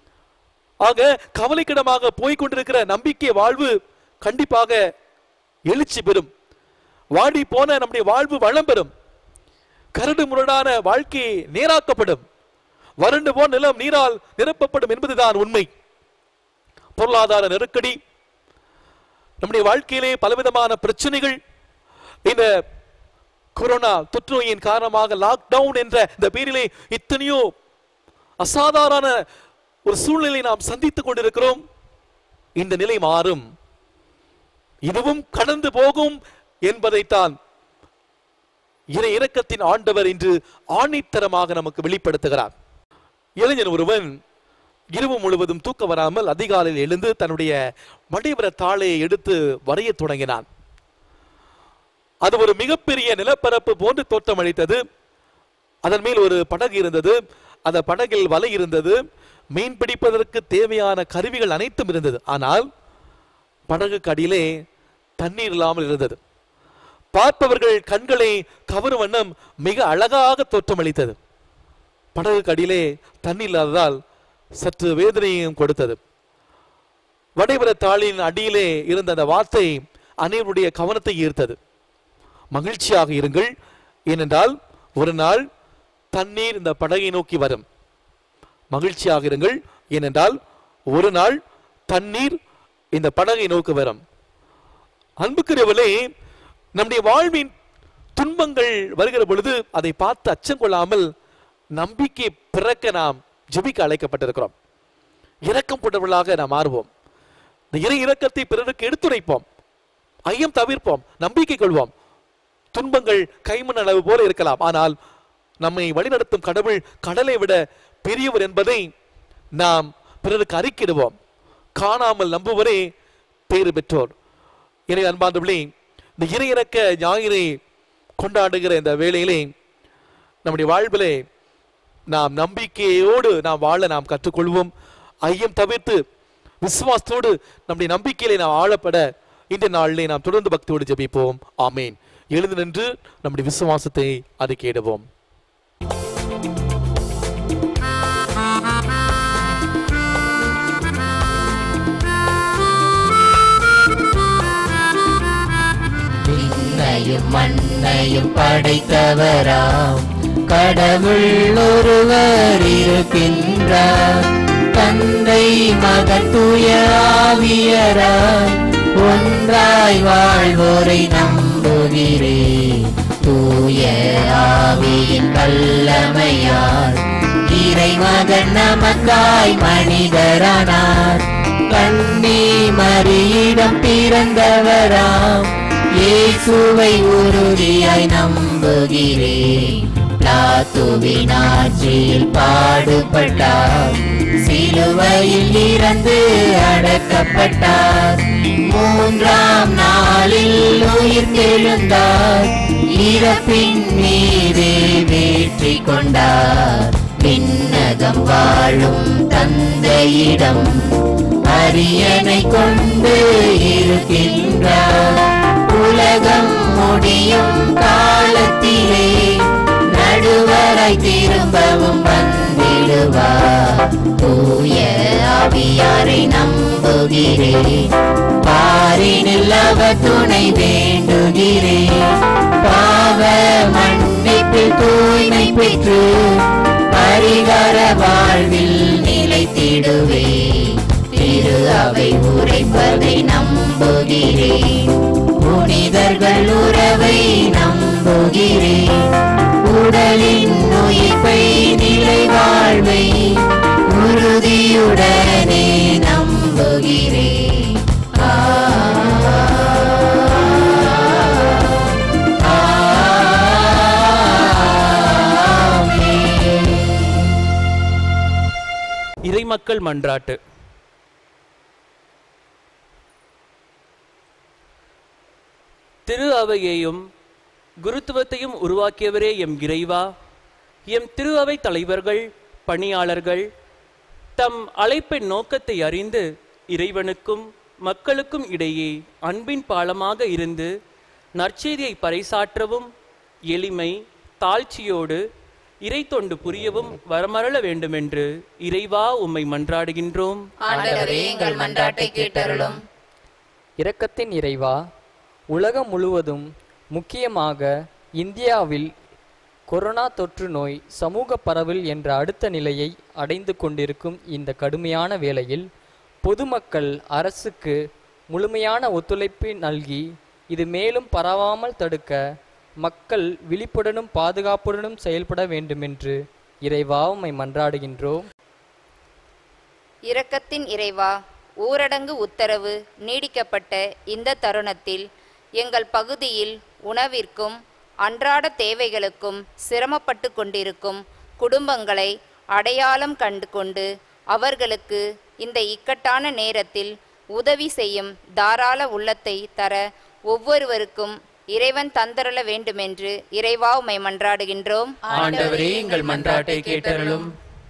ஆக கவலைக்கிடமாக போய்கொண்டிருக்கிற நம்பிக்கை வாழ்வு கண்டிப்பாக எழுச்சி பெறும். வாடி போன நம்முடைய வாழ்வு வளம் பெறும். கரடு முரடான வாழ்க்கை நேராக்கப்படும். வறண்டு போன நிலம் நீரால் நிரப்பப்படும் என்பதுதான் உண்மை. பொருளாதார நெருக்கடி, நம்முடைய வாழ்க்கையிலே பலவிதமான பிரச்சனைகள், இந்த கொரோனா தொற்று நோயின் காரணமாக லாக்டவுன் என்ற இந்த பேரிலே இத்தனையோ அசாதாரண ஒரு சூழ்நிலை நாம் சந்தித்துக் கொண்டிருக்கிறோம். இந்த நிலை மாறும், இதுவும் கடந்து போகும் என்பதைத்தான் இறை இரக்கத்தின் ஆண்டவர் இன்று ஆணித்தரமாக நமக்கு வெளிப்படுத்துகிறார். இளைஞன் ஒருவன் இரவு முழுவதும் தூக்க வராமல் அதிகாலையில் எழுந்து தன்னுடைய மடிவர தாளையை எடுத்து வரைய தொடங்கினான். அது ஒரு மிகப்பெரிய நிலப்பரப்பு போன்று தோற்றமளித்தது. அதன் மேல் ஒரு படகு இருந்தது. அந்த படகில் வலை இருந்தது. மீன் பிடிப்பதற்கு தேவையான கருவிகள் அனைத்தும் இருந்தது. ஆனால் படகுக்கு அடியிலே தண்ணீர் இல்லாமல் இருந்தது. பார்ப்பவர்கள் கண்களை கவரும் வண்ணம் மிக அழகாக தோற்றமளித்தது. படகுக்கு அடியிலே தண்ணீர் இல்லாததால் சற்று வேதனையும் கொடுத்தது. வடைவர தாளின் அடியிலே இருந்த அந்த வார்த்தை அனைவருடைய கவனத்தை ஈர்த்தது. மகிழ்ச்சியாக இருங்கள், ஏனென்றால் ஒரு நாள் தண்ணீர் இந்த படகை நோக்கி வரும். மகிழ்ச்சியாக இருங்கள், ஏனென்றால் ஒரு நாள் தண்ணீர் இந்த படகை நோக்கி வரும். அன்புக்குரியவர்களே, நம்முடைய வாழ்வின் துன்பங்கள் வருகிற பொழுது அதை பார்த்து அச்சம் கொள்ளாமல் நம்பிக்கை பிறக்க நாம் ஜெபிக்க அழைக்கப்பட்டிருக்கிறோம். இரக்கம் கொண்டவர்களாக நாம் மாறுவோம். இந்த இறை இரக்கத்தை பிறருக்கு எடுத்துரைப்போம். ஐயம் தவிர்ப்போம், நம்பிக்கை கொள்வோம். துன்பங்கள் கைமண் அளவு போல இருக்கலாம், ஆனால் நம்மை வழிநடத்தும் கடவுள் கடலை விட பெரியவர் என்பதை நாம் பிறருக்கு அறிக்கிடுவோம். காணாமல் நம்புவரே பேறு பெற்றோர். எனவே அன்பார்ந்தவர்களே, இந்த இறை இறக்க ஞாயிறை கொண்டாடுகிற இந்த வேளையிலே நம்முடைய வாழ்விலே நாம் நம்பிக்கையோடு நாம் வாழ நாம் கற்றுக்கொள்வோம். ஐயம் தவிர்த்து விசுவாசத்தோடு நம்முடைய நம்பிக்கையிலே நாம் ஆழப்பட இந்த நாளிலே நாம் தொடர்ந்து பக்தியோடு ஜெபிப்போம். ஆமேன். எழுந்து நின்று நம்முடைய விசுவாசத்தை அறிக்கையிடுவோம். விண்ணையும் மண்ணையும் படைத்தவராம் கடவுள் ஒருவர் இருக்கின்றார். தந்தை மகன் தூய ஆவியராய் ஒன்றாய் வாழ்வோரை நம்புகிறேன். தூய ஆவியின் வல்லமையால் இறைமகன் நமக்காய் மனிதரானார். கன்னி மரியிடம் பிறந்தவராம் இயேசுவை உறுதியாய் நம்புகிறேன். பிலாத்துவின் ஆட்சியில் பாடுபட்டார், சிலுவையில் இறந்து அடக்கப்பட்டார். மூன்றாம் நாளில் உயிர்த்தெழுந்தார், இறப்பின் மீது வெற்றி கொண்டார். விண்ணகம் வாழும் தந்தையிடம் அரியணை கொண்டு இருக்கின்றார். உலகம் முடியும் காலத்திலே நடுவராய் திரும்பவும் வந்திடுவார். தூய ஆவியாரை நம்புகிறேன், பாரினில் அவர் துணை வேண்டுகிறேன். பாவ மன்னிப்பில் தூய்மை பெற்று பரிகார வாழ்வில் நிலைத்திடுவேன். திரு அவை உரைப்பதை நம்புகிறேன், புனிதர்கள் உறவை நம்புகிறேன். உடலின் உயிர்ப்பை நிலை வாழ்வை உறுதியுடனே நம்புகிறேன். ஆ இறைமக்கள் மன்றாட்டு. திரு அவையையும் குருத்துவத்தையும் உருவாக்கியவரே எம் இறைவா, எம் திரு அவை தலைவர்கள் பணியாளர்கள் தம் அழைப்பின் நோக்கத்தை அறிந்து இறைவனுக்கும் மக்களுக்கும் இடையே அன்பின் பாலமாக இருந்து நற்செய்தியை பறைசாற்றவும் எளிமை தாழ்ச்சியோடு இறை தொண்டு புரியவும் வரமரள வேண்டுமென்று இறைவா உம்மை மன்றாடுகின்றோம். ஆண்டவரே, எங்கள் மன்றாட்டை கேட்டருளும். இரக்கத்தின் இறைவா, உலகம் முழுவதும் முக்கியமாக இந்தியாவில் கொரோனா தொற்று நோய் சமூக பரவல் என்ற அடுத்த நிலையை அடைந்து கொண்டிருக்கும் இந்த கடுமையான வேளையில் பொதுமக்கள் அரசுக்கு முழுமையான ஒத்துழைப்பு நல்கி இது மேலும் பரவாமல் தடுக்க மக்கள் விழிப்புடனும் பாதுகாப்புடனும் செயல்பட வேண்டுமென்று இறைவா உம்மை மன்றாடுகின்றோம். இரக்கத்தின் இறைவா, ஊரடங்கு உத்தரவு நீடிக்கப்பட்ட இந்த தருணத்தில் எங்கள் பகுதியில் உணவிற்கும் அன்றாட தேவைகளுக்கும் சிரமப்பட்டு கொண்டிருக்கும் குடும்பங்களை அடையாளம் கண்டு கொண்டு அவர்களுக்கு இந்த இக்கட்டான நேரத்தில் உதவி செய்யும் தாராள உள்ளத்தை தர ஒவ்வொருவருக்கும் இறைவன் தந்தருள வேண்டுமென்று இறைவா உம்மை மன்றாடுகின்றோம். ஆண்டவரே, எங்கள் மன்றாட்டை கேட்டருளும்.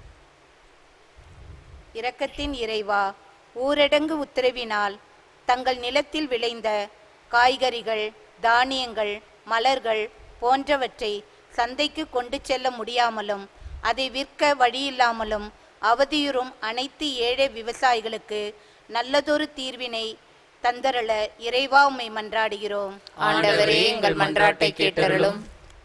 இரக்கத்தின் இறைவா, ஊரடங்கு உத்தரவினால் தங்கள் நிலத்தில் விளைந்த காய்கறிகள், தானியங்கள், மலர்கள் போன்றவற்றை சந்தைக்கு கொண்டு செல்ல முடியாமலும் அதை விற்க வழியில்லாமலும் அவதியுறும் அனைத்து ஏழை விவசாயிகளுக்கு நல்லதொரு தீர்வினை தந்தரள இறைவா உம்மை மன்றாடுகிறோம். ஆண்டவரே, எங்கள் மன்றாட்டை கேட்டருளும்.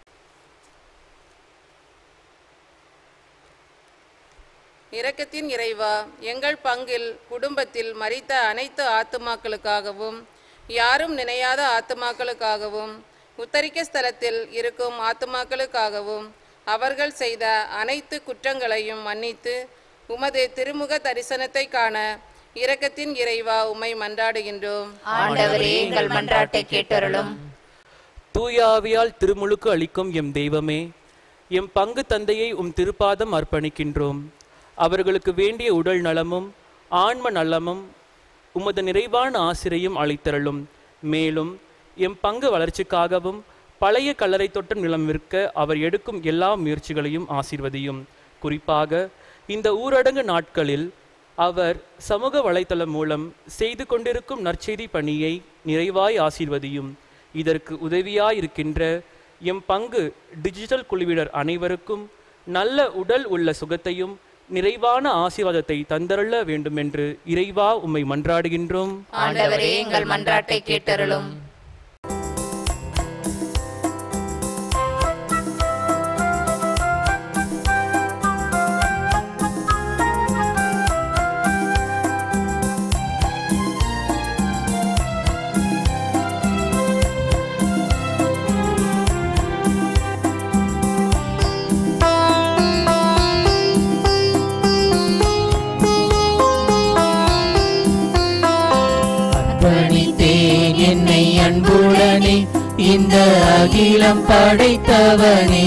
இரக்கத்தின் இறைவா, எங்கள் பங்கில் குடும்பத்தில் மரித்த அனைத்து ஆத்துமாக்களுக்காகவும் யாரும் நினையாத ஆத்துமாக்களுக்காகவும் உத்தரிக்க ஸ்தலத்தில் இருக்கும் ஆத்துமாக்களுக்காகவும் அவர்கள் செய்த அனைத்து குற்றங்களையும் மன்னித்து உமது திருமுக தரிசனத்தை காண இரக்கத்தின் இறைவா உம்மை மன்றாடுகின்றோம். ஆண்டவரே, எங்கள் மன்றாட்டை கேட்டருளும். தூயாவியால் திருமுழுக்கு அளிக்கும் எம் தெய்வமே, எம் பங்கு தந்தையை உம் திருப்பாதம் அர்ப்பணிக்கின்றோம். அவர்களுக்கு வேண்டிய உடல் நலமும் ஆன்ம நலமும் உமது நிறைவான ஆசிரையும் அளித்தருளும். மேலும் எம் பங்கு வளர்ச்சிக்காகவும் பழைய கல்லறை தொட்ட நிலம் விற்க அவர் எடுக்கும் எல்லா முயற்சிகளையும் ஆசீர்வதியும். குறிப்பாக இந்த ஊரடங்கு நாட்களில் அவர் சமூக வலைத்தளம் மூலம் செய்து கொண்டிருக்கும் நற்செய்தி பணியை நிறைவாய் ஆசீர்வதியும். இதற்கு உதவியாயிருக்கின்ற எம் பங்கு டிஜிட்டல் குழுவினர் அனைவருக்கும் நல்ல உடல் உள்ள சுகத்தையும் நிறைவான ஆசீர்வாதத்தை தந்தருள வேண்டுமென்று இறைவா உம்மை மன்றாடுகின்றோம். ஆண்டவரே, எங்கள் மன்றாட்டை கேட்டருளும். அர்ப்பணித்தேன் என்னை அன்புடனே இந்த அகிலம் படைத்தவனே,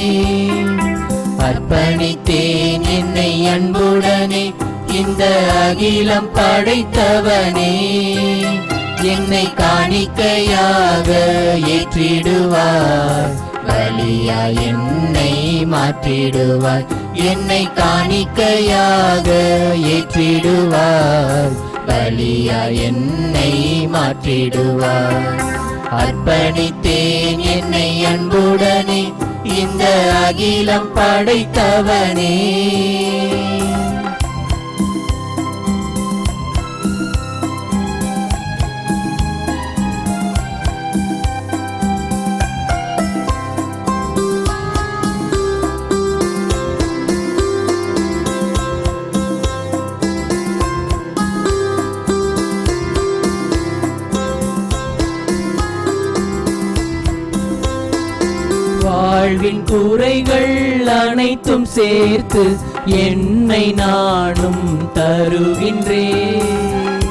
அர்ப்பணித்தேன் என்னை அன்புடனே இந்த அகிலம் படைத்தவனே, என்னை காணிக்கையாக ஏற்றிடுவார், பலியாய் என்னை மாற்றிடுவார், என்னை காணிக்கையாக ஏற்றிடுவார், பலியாய் என்னை மாற்றிடுவார். அர்ப்பணித்தேன் என்னை அன்புடனே இந்த அகிலம் படைத்தவனே. வாழ்வின் குறைகள் அனைத்தும் சேர்த்து என்னை நானும் தருகின்றேன்.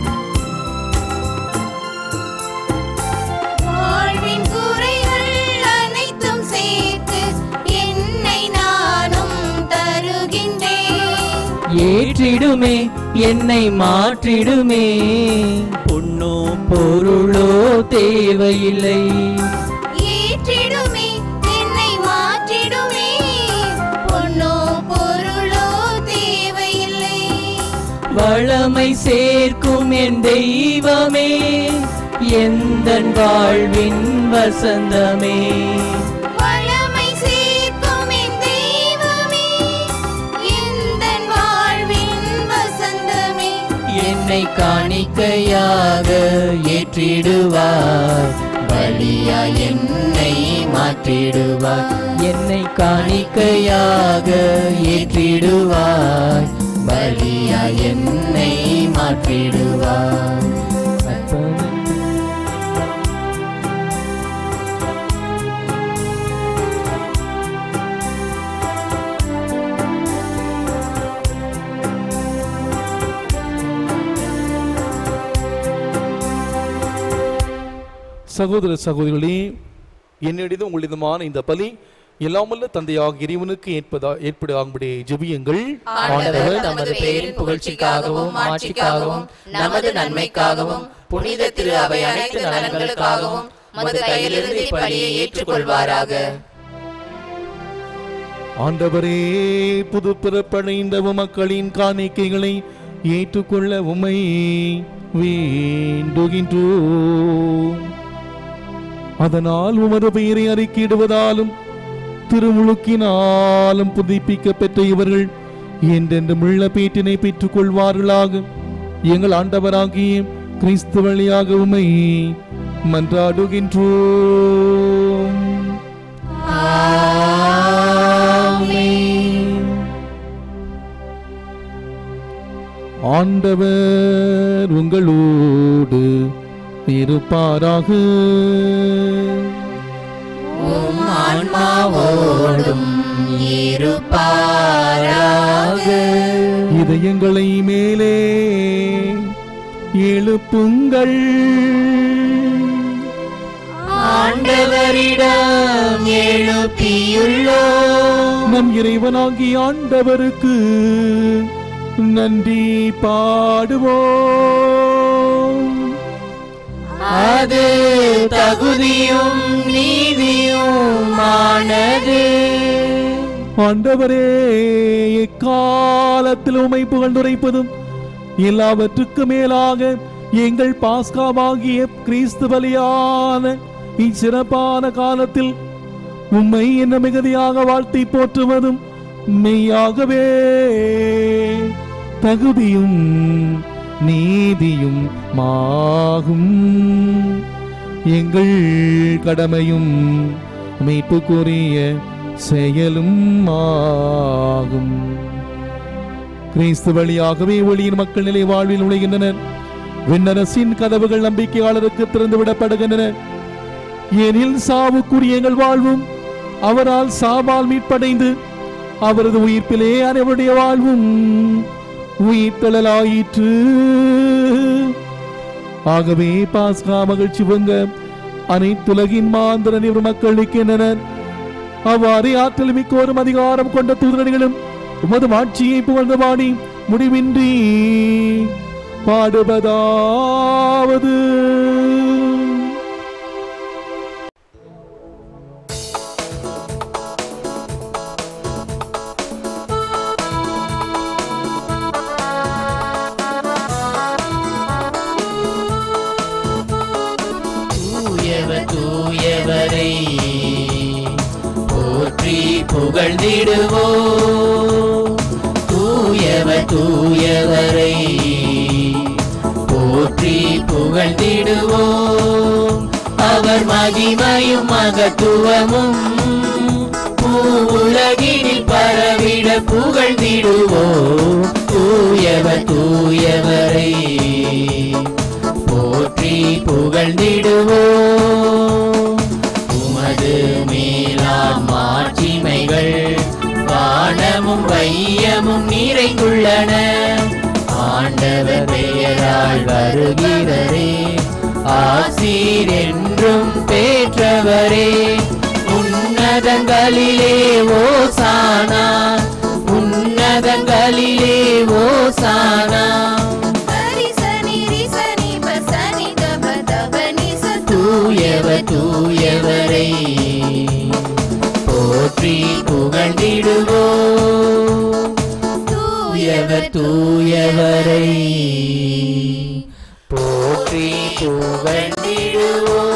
வாழ்வின் குறைகள் அனைத்தும் சேர்த்து என்னை நானும் தருகின்றேன். ஏற்றிடுமே என்னை மாற்றிடுமே. பொன்னோ பொருளோ தேவையில்லை, ஏற்றிடுமே என்னை மாற்றிடுமே. பொன்னோ பொருளோ தேவையில்லை. வளமை சேர்க்கும் என் தெய்வமே, எந்தன் வாழ்வின் வசந்தமே. வளமை சேர்க்கும் என் தெய்வமே, எந்தன் வாழ்வின் வசந்தமே. என்னை காணிக்கையாக ஏற்றிடுவார், பலியா என்னை மாற்றிடுவார். என்னை காணிக்கையாக ஏற்றிடுவார், பலியா என்னை மாற்றிடுவார். சகோதர சகோதரிகளே, என்னிடம் உங்களிடமான இந்த பலி எல்லாமல்ல தந்தையாக இறைவனுக்கு ஏற்பதா ஏற்படாகும்படி ஜெபியுங்கள். ஆண்டவர் தமது பெயரின் புகழ்ச்சிக்காகவும் மாட்சிக்காகவும் நமது நன்மைக்காகவும் புனித திரு அவை அனைத்து நலன்களுக்காகவும் மது கையிலிருந்து இப்பலியை ஏற்றுக்கொள்வாராக. ஆண்டவரே, புது பிறப்படைந்த மக்களின் காணிக்கைகளை ஏற்றுக்கொள்ள உம்மை வேண்டுகின்றோம். அதனால் உமது பெயரை அறிக்கையிடுவதாலும் திருமுழுக்கினாலும் புதுப்பிக்க பெற்ற இவர்கள் என்றென்றும் உள்ள பேட்டினை பெற்றுக் கொள்வார்களாக. எங்கள் ஆண்டவராகிய கிறிஸ்து வழியாக உம்மை மன்றாடுகின்றோம். ஆண்டவர் உங்களோடு இருப்பாராக. உம் ஆன்மாவோடும் இருப்பாராக. இதயங்களை மேலே எழுப்புங்கள், ஆண்டவரிடம் எழுப்பியுள்ளோம். நம் இறைவனாகிய ஆண்டவருக்கு நன்றி பாடுவோம். அது தகுதியும் நீதியுமானது. ஆண்டவரே, எக்காலத்தில் உம்மை புகழ்ந்துரைப்பதும் எல்லாவற்றுக்கு மேலாக எங்கள் பாஸ்காவாகிய கிறிஸ்து பலியான இச்சிறப்பான காலத்தில் உம்மை என்ன மிகுதியாக வாழ்த்தி போற்றுவதும் மெய்யாகவே தகுதியும் நீதியும் மாகும். எங்கள் கடமையும் மீட்புக்குரிய செயலும் ஆகும். கிறிஸ்து வழியாகவே ஒளியின் மக்கள் நிலை வாழ்வில் நுழைகின்றனர். விண்ணரசின் கதவுகள் நம்பிக்கையாளருக்கு திறந்து விடப்படுகின்றன. ஏனில் சாவுக்குரிய எங்கள் வாழ்வும் அவரால் சாவால் மீட்படைந்து அவரது உயிர்ப்பிலே அனைவருடைய வாழ்வும் உயிர்த்தலாயிற்று. ஆகவே பாஸ்கா மகிழ்ச்சி பொங்க அனைத்துலகின் மாந்திர நிவர் மக்கள் நிற்கின்றனர். அவ்வாறே ஆற்றல் மிக்கோரும் அதிகாரம் கொண்ட தூதரடிகளும் உமது ஆட்சியை புகழ்ந்த பாடி முடிவின்றி பாடுவதாவது. தூயவரை போற்றி புகழ்ந்திடுவோம். தூயவர் தூயவரை போற்றி புகழ்ந்திடுவோம். அவர் மகிமையும் மகத்துவமும் உலகினில் பரவிட புகழ்ந்திடுவோம். தூயவர் தூயவரை போற்றி புகழ்ந்திடுவோம். உமது மேலாண் மாட்சிமைகள் வானமும் வையமும் நிறைந்துள்ளன. ஆண்டவர் பெயரால் வருகிறரே, ஆசீர் என்றும் பெற்றவரே. உன்னதங்களிலே ஓசானா, உன்னதங்களிலே ஓசானா சரி சனி ரி சனி ப சனி த ப த ப நி ச தூயவர் தூயவரை போற்றி புகழ்ந்திடுவோம் தூயவர் தூயவரை போற்றி புகழ்ந்திடுவோம்.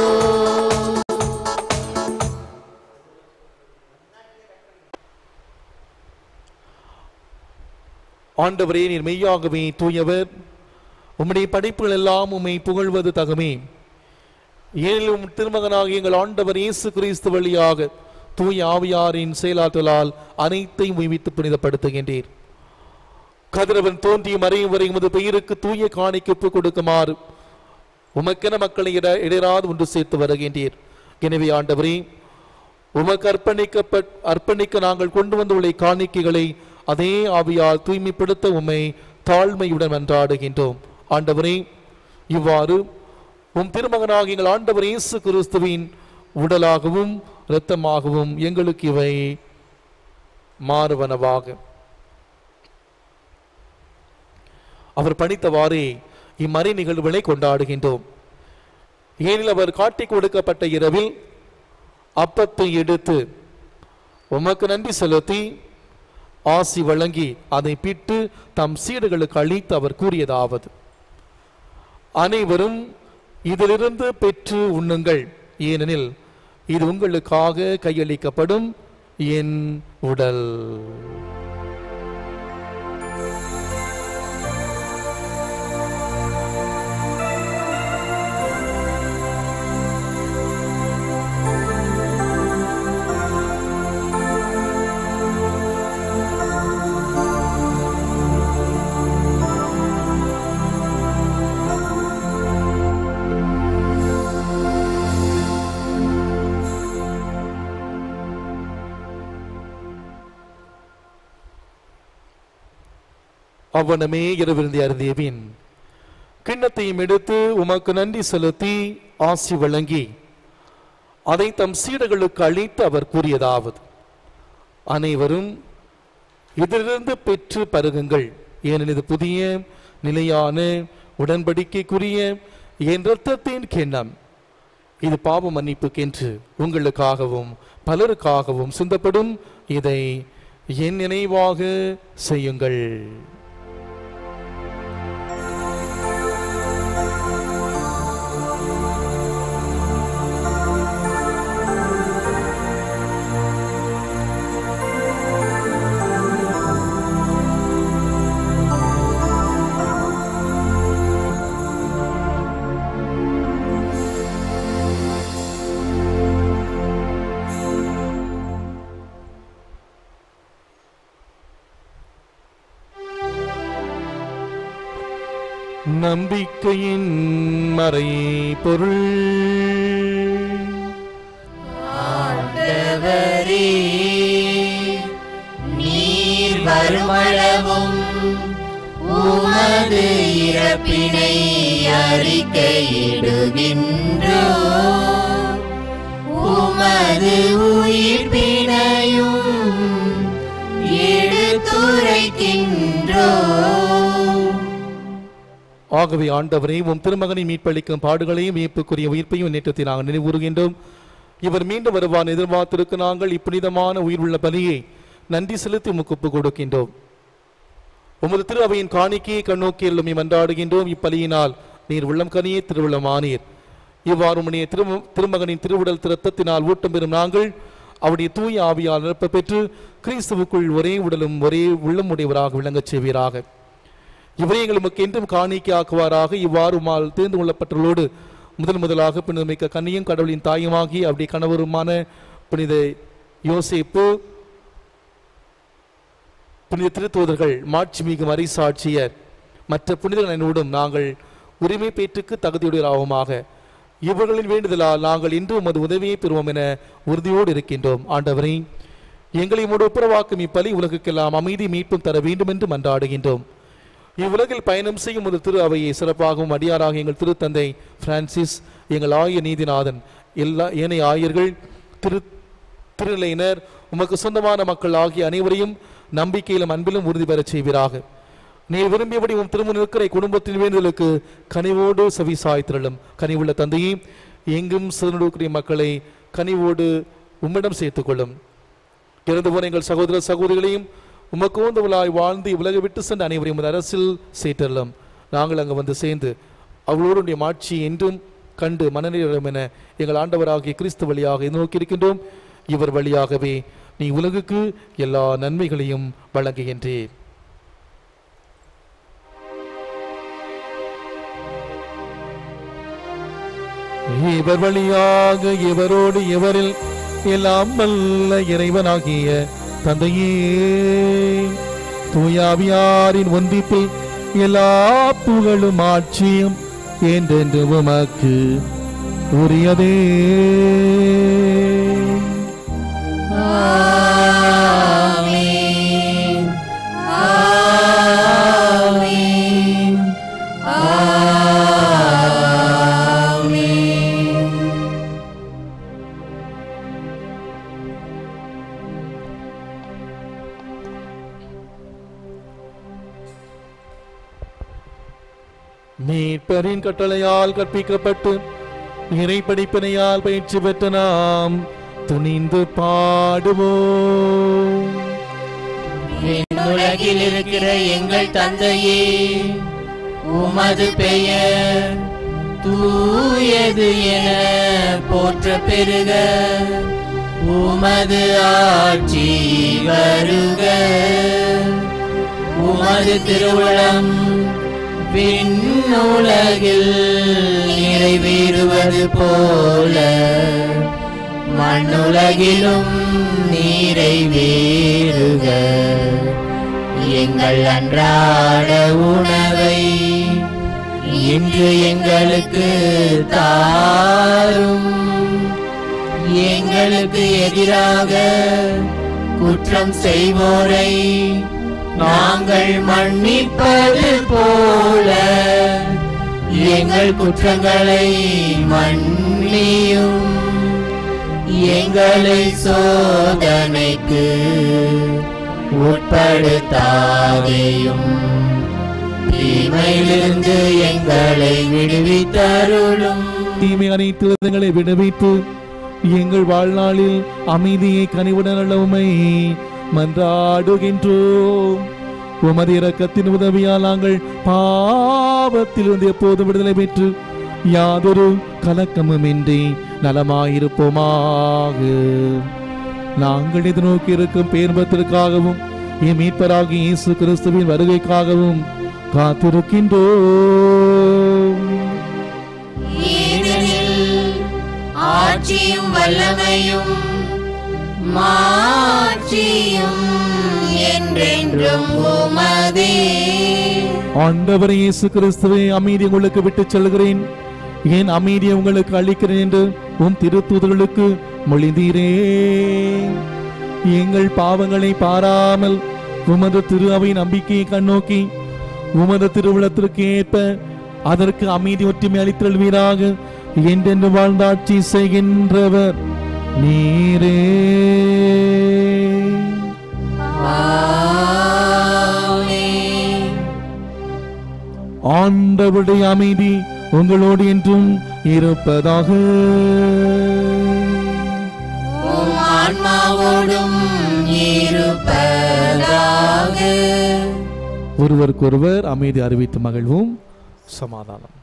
ஆண்டவரே, நீர் மெய்யாகவே தூயவர். உம்முடைய படைப்புகள் எல்லாம் உம்மை புகழ்வது தகுமே. ஏனில் உம் திருமகனாகிய எங்கள் ஆண்டவர் இயேசு கிறிஸ்து வழியாக தூய ஆவியாரின் செயலாற்றலால் அனைத்தையும் உய்வித்து புனிதப்படுத்துகின்றீர். கதிரவன் தோன்றிய மறையும் வரை உமது பெயருக்கு தூய காணிக்கை ஒப்புக் கொடுக்குமாறு உமக்கென மக்களை இட இடையராது ஒன்று சேர்த்து வருகின்றீர். எனவே ஆண்டவரே, உமக்கு அர்ப்பணிக்கப்பட் அர்ப்பணிக்க நாங்கள் கொண்டு வந்துள்ள காணிக்கைகளை அதே ஆவியால் தூய்மைப்படுத்த உம்மை தாழ்மையுடன் மன்றாடுகின்றோம். ஆண்டவரே, இவ்வாறு உம் திருமகனாக எங்கள் ஆண்டவர் இயேசு கிறிஸ்துவின் உடலாகவும் இரத்தமாகவும் எங்களுக்கு இவை மாறுவனவாக. அவர் பணித்தவாறே இம்மறை நிகழ்வுகளை கொண்டாடுகின்றோம். ஏனில் அவர் காட்டிக் கொடுக்கப்பட்ட இரவில் அப்பத்தை எடுத்து உமக்கு நன்றி செலுத்தி ஆசி வழங்கி அதை பிட்டு தம் சீடர்களுக்கு அளித்து அவர் கூறியதாவது: அனைவரும் இதிலிருந்து பெற்று உண்ணுங்கள், ஏனெனில் இது உங்களுக்காக கையளிக்கப்படும் என் உடல். அவ்வனமே இரவிருந்தி அருந்திய பின் கிண்ணத்தையும் எடுத்து உமக்கு நன்றி செலுத்தி ஆசி வழங்கி அதை தம் சீடர்களுக்கு அளித்து அவர் கூறியதாவது: அனைவரும் இதிலிருந்து பெற்று பருகுங்கள், ஏனெனில் இது புதிய நிலையான உடன்படிக்கைக்குரிய என் இரத்தத்தின் கிண்ணம். இது பாவ மன்னிப்புக்கென்று உங்களுக்காகவும் பலருக்காகவும் சிந்தப்படும். இதை என் நினைவாக செய்யுங்கள். நம்பிக்கையின் மறை பொருள். ஆண்டவரே, நீர் வருமளவும் உமது இறப்பினை அறிக்கையிடுகின்றோம், உமது உயிர்ப்பினையும் எடுத்துரைக்கின்றோம். ஆகவே ஆண்டவரே, உம் திருமகனை மீட்பளிக்கும் பாடுகளையும் மீட்புக்குரிய உயிர்ப்பையும் நேற்றத்தை நாங்கள் நினைவுறுகின்றோம். இவர் மீண்டும் வருவான் எதிர்பார்த்திருக்க நாங்கள் இப்புனிதமான உயிர் உள்ள பலியை நன்றி செலுத்தி உமக்கு ஒப்புக் கொடுக்கின்றோம். உமது திரு அவையின் காணிக்கையை கண்ணோக்கி எல்லும் மன்றாடுகின்றோம். இப்பலியினால் நீர் உள்ளம் கனியே திருவுள்ளமானீர். இவ்வாறு உம்முடைய திரு திருமகனின் திருவுடல் திருத்தத்தினால் ஊட்டம் பெறும் நாங்கள் அவருடைய தூய ஆவியால் நிரப்ப பெற்று கிறிஸ்துவுக்குள் ஒரே உடலும் ஒரே உள்ளம் உடையவராக விளங்கச் செய்வீராக. இவரை எங்களுக்கு என்றும் காணிக்கை ஆக்குவாராக. இவ்வாறு உமால் தேர்ந்து கொள்ளப்பட்டவர்களோடு முதல் முதலாக புனிதமிக்க கன்னியும் கடவுளின் தாயுமாகி அவருடைய கணவருமான புனித யோசேப்பு, புனித திருத்தூதர்கள், மாட்சிமிகு மறைசாட்சியர், மற்ற புனிதர்களோடும் நாங்கள் உரிமை பேற்றுக்கு தகுதியுடையவராகுமாக. இவர்களின் வேண்டுதலால் நாங்கள் இன்று உமது உதவியை பெறுவோம் என உறுதியோடு இருக்கின்றோம். ஆண்டவரை, எங்களை உமது ஒப்புரவாக்கும் இப்பலி உலகுக்கெல்லாம் அமைதி மீட்பும் தர வேண்டும் என்று மன்றாடுகின்றோம். இவ்வுலகில் பயணம் செய்யும் ஒரு திரு அவையை சிறப்பாகவும் அடியாராக எங்கள் திருத்தந்தை பிரான்சிஸ், எங்கள் ஆய நீதிநாதன், எல்லா ஏனைய ஆயர்கள், திரு திருநிலையினர், உமக்கு சொந்தமான மக்கள் ஆகிய அனைவரையும் நம்பிக்கையிலும் அன்பிலும் உறுதி பெறச் செய்வீராக. நீ விரும்பியபடி உன் திருமண இருக்கிற குடும்பத்தின் வேண்டுதலுக்கு கனிவோடு செவி சாய்த்திரளும். கனிவுள்ள தந்தையே, எங்கும் சிறுநடுக்கிற மக்களை கனிவோடு உம்மிடம் சேர்த்துக் கொள்ளும். இறந்து போன எங்கள் சகோதர சகோதரிகளையும் உமக்கு உந்தவளாய் வாழ்ந்து உலக விட்டு சென்ற அனைவரையும் உமது அரசில் சேர்த்தரலாம். நாங்கள் அங்கு வந்து சேர்ந்து அவளோருடைய மாட்சி என்றும் கண்டு மனநிலையம் என எங்கள் ஆண்டவராகிய கிறிஸ்து வழியாக நோக்கி இருக்கின்றோம். இவர் வழியாகவே நீ உலகுக்கு எல்லா நன்மைகளையும் வழங்குகின்றீர். இவர் வழியாக இவரோடு இவரில் எல்லாம் வல்ல இறைவனாகிய தந்தையே, தூயாவியாரின் ஒன்றிப்பில் எல்லா புகழும் ஆட்சியும் என்றென்று உமக்கு உரியதே. ஆமென். ஆமென். ஆமென். மீட்பரின் கட்டளையால் கற்பிக்கப்பட்டு இறை படிப்பினையால் பயிற்சி பெற்ற நாம் துணிந்து பாடுவோம். விண்ணுலகில் இருக்கிற எங்கள் தந்தையே, உமது பெயர் தூயது என போற்ற பெருக, உமது ஆட்சி வருக, உமது திருவுளம் விண்ணுலகில் நிறைவேறுவது போல மண்ணுலகிலும் நிறைவேறுக. எங்கள் அன்றாட உணவை இன்று எங்களுக்கு தாரும். எங்களுக்கு எதிராக குற்றம் செய்வோரை நாங்கள் மன்னிப்பது போல எங்கள் குற்றங்களை மன்னியும். எங்களை சோதனைக்கு உட்படுத்தாதேயும், தீமையிலிருந்து எங்களை விடுவித்தருளும். தீமை அனைத்து விதங்களை விடுவித்து எங்கள் வாழ்நாளில் அமைதியை கனிவுடன் அளவுமை மன்றாடுகின்றோம். உமது இரக்கத்தின் உதவியால் நாங்கள் பாவத்தில் இருந்து எப்போதும் விடுதலை பெற்று யாதொரு கலக்கமுமின்றி நலமாயிருப்போமாக. நாங்கள் எதிர்நோக்கி இருக்கும் பேர்பத்திற்காகவும் என் மீட்பராகிய இயேசு கிறிஸ்துவின் வருகைக்காகவும் காத்திருக்கின்றோம். ஆட்சியும் வல்லமையும் மாட்சியும் என்றென்றும் உமதே. ஆண்டவர் இயேசு கிறிஸ்துவை அமைதி உங்களுக்கு விட்டுச் செல்கிறேன், என் அமைதியை உங்களுக்கு அளிக்கிறேன் என்று உம் திருத்தூதர்களுக்கு மொழிந்தீரே. எங்கள் பாவங்களை பாராமல் உமது திரு அவை நம்பிக்கையை கண்ணோக்கி உமது திருவுளத்திற்கு ஏற்ப அதற்கு அமைதி ஒற்றுமை அளித்தல்வீராக என்றென்று வாழ்ந்தாட்சி செய்கின்றவர் நீரே. ஆண்டவருடைய அமைதி உங்களோடு என்றும் இருப்பதாக. ஆன்மாவோடும் இருப்பதாக. ஒருவருக்கொருவர் அமைதி அறிவித்து மகிழ்வும். சமாதானம்.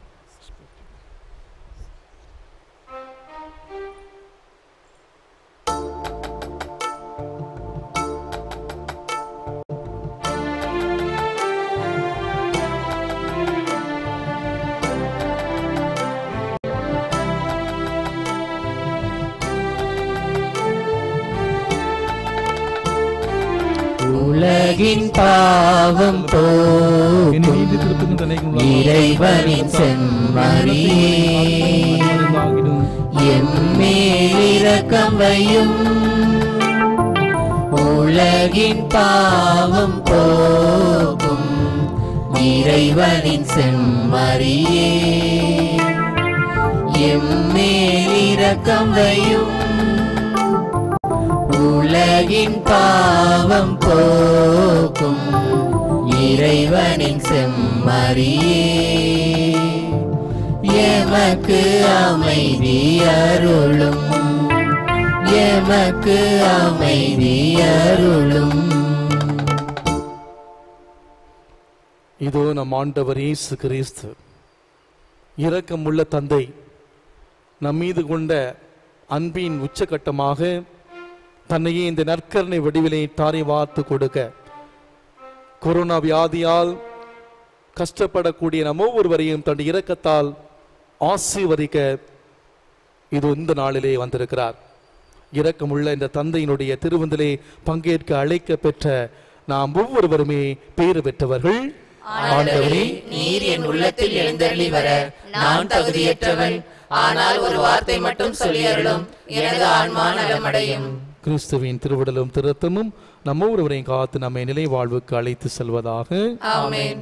உலகின் பாவம் போக்கும் இறைவனின் செம்மறியே, எம்மேல் இரக்கம் வையும். உலகின் பாவம் போக்கும் இறைவனின் செம்மறியே, எம்மேல் இரக்கம் வையும். உலகின் பாவம் போக்கும் இறைவனின் செம்மறியே எமக்கு அமைதி அருளும் எமக்கு அமைதி அருளும். இதோ நம் ஆண்டவர் இயேசு கிறிஸ்து இரக்கமுள்ள தந்தை நம்மீது கொண்ட அன்பின் உச்சகட்டமாக தன்னையே இந்த நற்கருணை வடிவிலே தாரை வார்த்து கொடுக்க கொரோனா வியாதியால் கஷ்டப்படக்கூடிய நம்ம ஒவ்வொருவரையும் தன் இரக்கத்தால் ஆசீர்வதிக்க இது இந்த நாளிலே வந்திருக்கிறார். இரக்கமுள்ள இந்த தந்தையினுடைய திருவிருந்திலே பங்கேற்க அழைக்க பெற்ற நாம் ஒவ்வொருவருமே பேறு பெற்றவர்கள். ஆண்டவரே, நீர் என் உள்ளத்தில் எழுந்தருளி வர நான் தகுதியற்றவன். ஆனால் ஒரு வார்த்தை மட்டும் சொல்லி அருளும், எனது ஆன்மா நலமடையும். கிறிஸ்துவின் திருவிடலும் திருத்தமும் நம்ம ஒருவரையும் காத்து நம்மை நிலை வாழ்வுக்கு அழைத்து செல்வதாக. ஆமென்.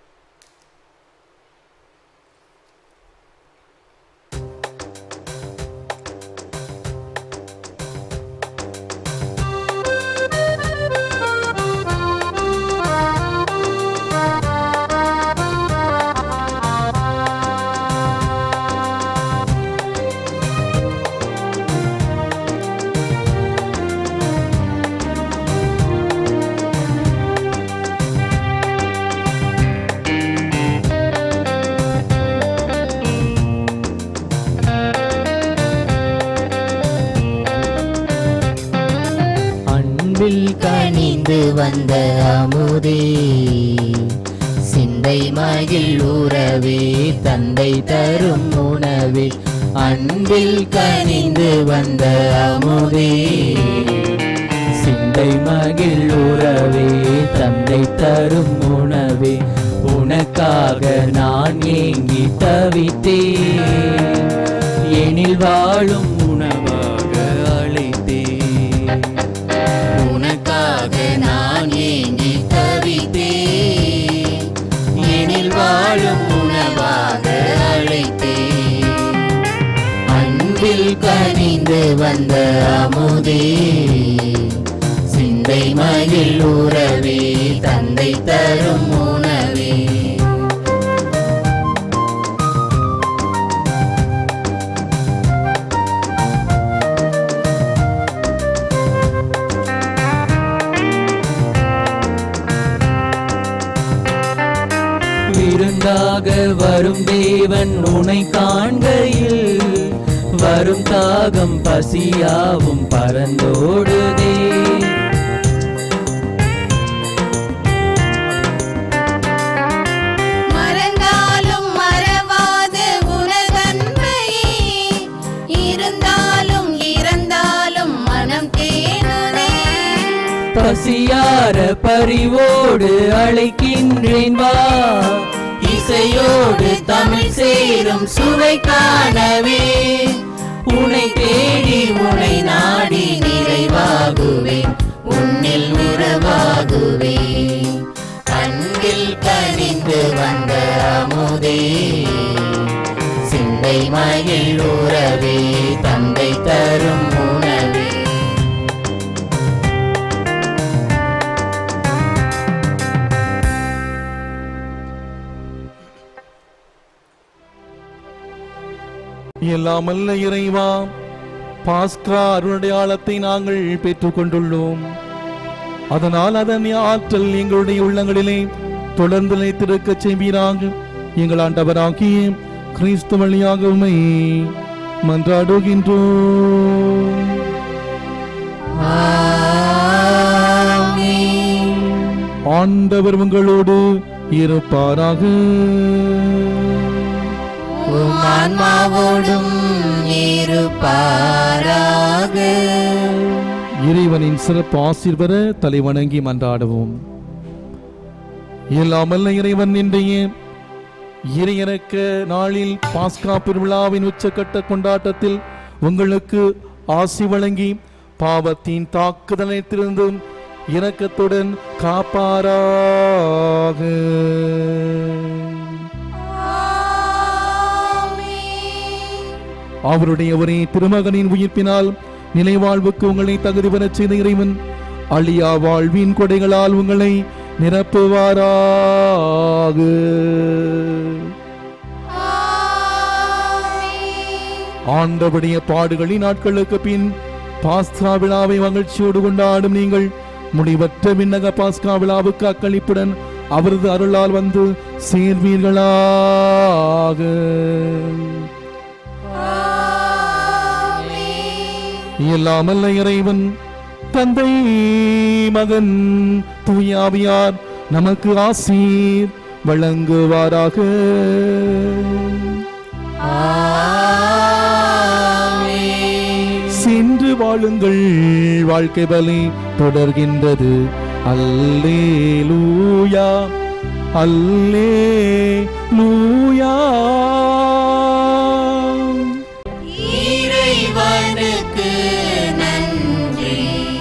கனிந்து வந்த அமுதே சிந்தை மகிழ் உறவே தந்தை தரும் உணவே அன்பில் கனிந்து வந்த அமுதே சிந்தை மகிழ் உறவே தந்தை தரும் உணவே உனக்காக நான் ஏங்கி தவித்தேன் எனில் வாழும் உணவாக அழைத்தேன் உனக்காக நான் ஏங்கி தவித்தேன் எனில் வாழும் உணவாக அழைத்தேன் அன்பில் கனிந்து வந்த அமுதே சிந்தை மகிழ் உறவே தந்தை தரும் உணவே விருந்தாக வரும் தேவன் உனை காண்கையில் வரும் தாகம் பசியாவும் பறந்தோடுதே மறந்தாலும் மறவாத உனதன்மையே இருந்தாலும் இறந்தாலும் மனம் தேடுதே பசியார பரிவோடு அழைக்கின்றேன் வா இசையோடு தமிழ் சேரும் சுவை காணவே உன்னை தேடி உன்னை நாடி நிறைவாகுவேன் உன்னில் உறவாகுவேன் அன்பில் கனிந்து வந்த அமுதே சிந்தை மகிழ் உறவே தந்தை தரும் உணவே எல்லாமல்ல இறைவா, பாஸ்கா அருளடையாளத்தை நாங்கள் பெற்றுக் கொண்டுள்ளோம். அதனால் அதன் ஆற்றல் எங்களுடைய உள்ளங்களிலே தொடர்ந்து நிலைத்திருக்க செய்வீராக. எங்கள் ஆண்டவராகிய கிறிஸ்து வழியாக உம்மை மன்றாடுகின்றோம். ஆண்டவர் உங்களோடு இருப்பாராக. ஆன்மாவோடும் இருப்பாராக. இறைவனின் சிறப்பு ஆசீர்வர தலை வணங்கி மன்றாடுவோம். எல்லாமல்ல இறைவன் இன்றைய இறையிறக்க நாளில் பாஸ்கா பெருவிழாவின் உச்சக்கட்ட கொண்டாட்டத்தில் உங்களுக்கு ஆசி வழங்கி பாவத்தின் தாக்குதலிலிருந்தும் இரக்கத்துடன் காப்பாராக. அவருடைய ஒரே திருமகனின் உயிர்ப்பினால் நிலைவாழ்வுக்கு உங்களை தகுதி பெறச் செய்த இறைவன் அழியா வாழ்வின் கொடைகளால் உங்களை நிரப்புவாராக. ஆண்டவருடைய பாடுகளின் நாட்களுக்கு பின் பாஸ்கா விழாவை மகிழ்ச்சியோடு கொண்டாடும் நீங்கள் முடிவற்ற விண்ணக பாஸ்கா விழாவுக்கு அக்களிப்புடன் அவரது அருளால் வந்து சேர்வீர்களாக. இயலாமல்ல இறைவன் தந்தை மகன் தூயாவியார் நமக்கு ஆசீர் வழங்குவாராக. சென்று வாழுங்கள், வாழ்க்கை பலி தொடர்கின்றது. அல்லேலூயா அல்லேலூயா. இறைவனுக்கு நன்றி.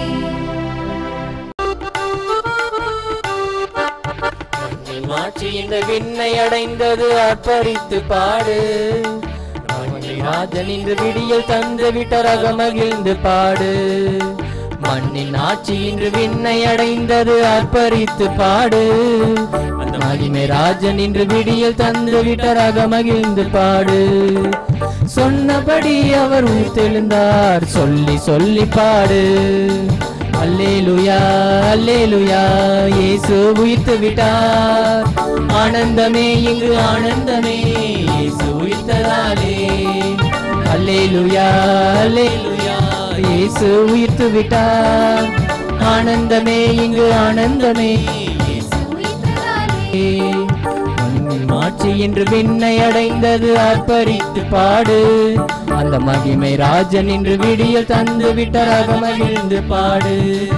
மாற்றி இந்த விண்ணை அடைந்தது ஆர்ப்பரித்து பாடு. ராஜன் இன்று விடியல் தந்து விட்டரக மகிழ்ந்து பாடு. மண்ணின் ஆட்சி இன்று விண்ணை அடைந்தது ஆர்ப்பரித்து பாடு. மகிமை ராஜன் இன்று விடியல் தந்து விட்டரக மகிழ்ந்து பாடு. சொன்னபடி அவர் உயிர்த்தெழுந்தார், சொல்லி சொல்லி பாடு. அல்லேலூயா அல்லேலூயா, இயேசு உயிர்த்து விட்டார். ஆனந்தமே இங்கு ஆனந்தமே, இயேசு உயிர்த்ததாலே. அல்லேலூயா அல்லேலூயா, இயேசு உயிர்த்து விட்டார். ஆனந்தமே இங்கு ஆனந்தமே, இயேசு உயிர்த்ததாலே. மாட்சி என்று விண்ணை அடைந்தது ஆர்ப்பரித்து பாடு. அந்த மகிமை ராஜன் இன்று விடியல் தந்து விட்டராக மகிழ்ந்து பாடு.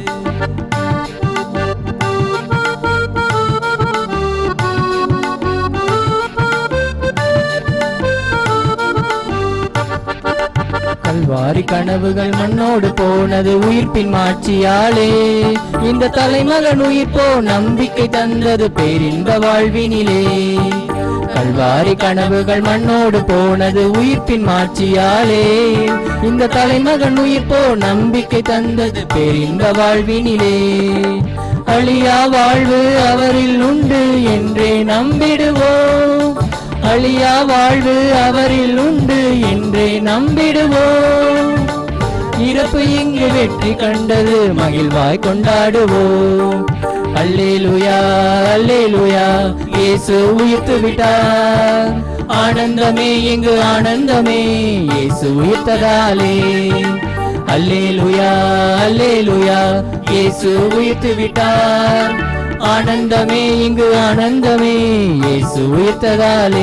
கல்வாரி கனவுகள் மண்ணோடு போனது உயிர்ப்பின் மாட்சியாலே. இந்த தலைமகன் உயிர் போ நம்பிக்கை தந்தது பேரின்ப வாழ்வினிலே. கல்வாரி கனவுகள் மண்ணோடு போனது உயிர்ப்பின் மாட்சியாலே. இந்த தலைமகன் உயிர் போ நம்பிக்கை தந்தது பேரின்ப வாழ்வினிலே. அழியா வாழ்வு அவரில் உண்டு என்றே நம்பிடுவோம். அழியா வாழ்வு அவரில் உண்டு என்றே நம்பிடுவோம். இறப்பு இங்கு வெற்றி கண்டது மகிழ்வாய் கொண்டாடுவோம். அல்லேலூயா அல்லேலூயா, இயேசு உயிர்த்து விட்டார். ஆனந்தமே இங்கு ஆனந்தமே, இயேசு உயிர்த்ததாலே. அல்லேலூயா அல்லேலூயா, இயேசு உயிர்த்து விட்டார். ஆனந்தமே இங்கு ஆனந்தமே, இயேசு உயிர்த்ததாலே.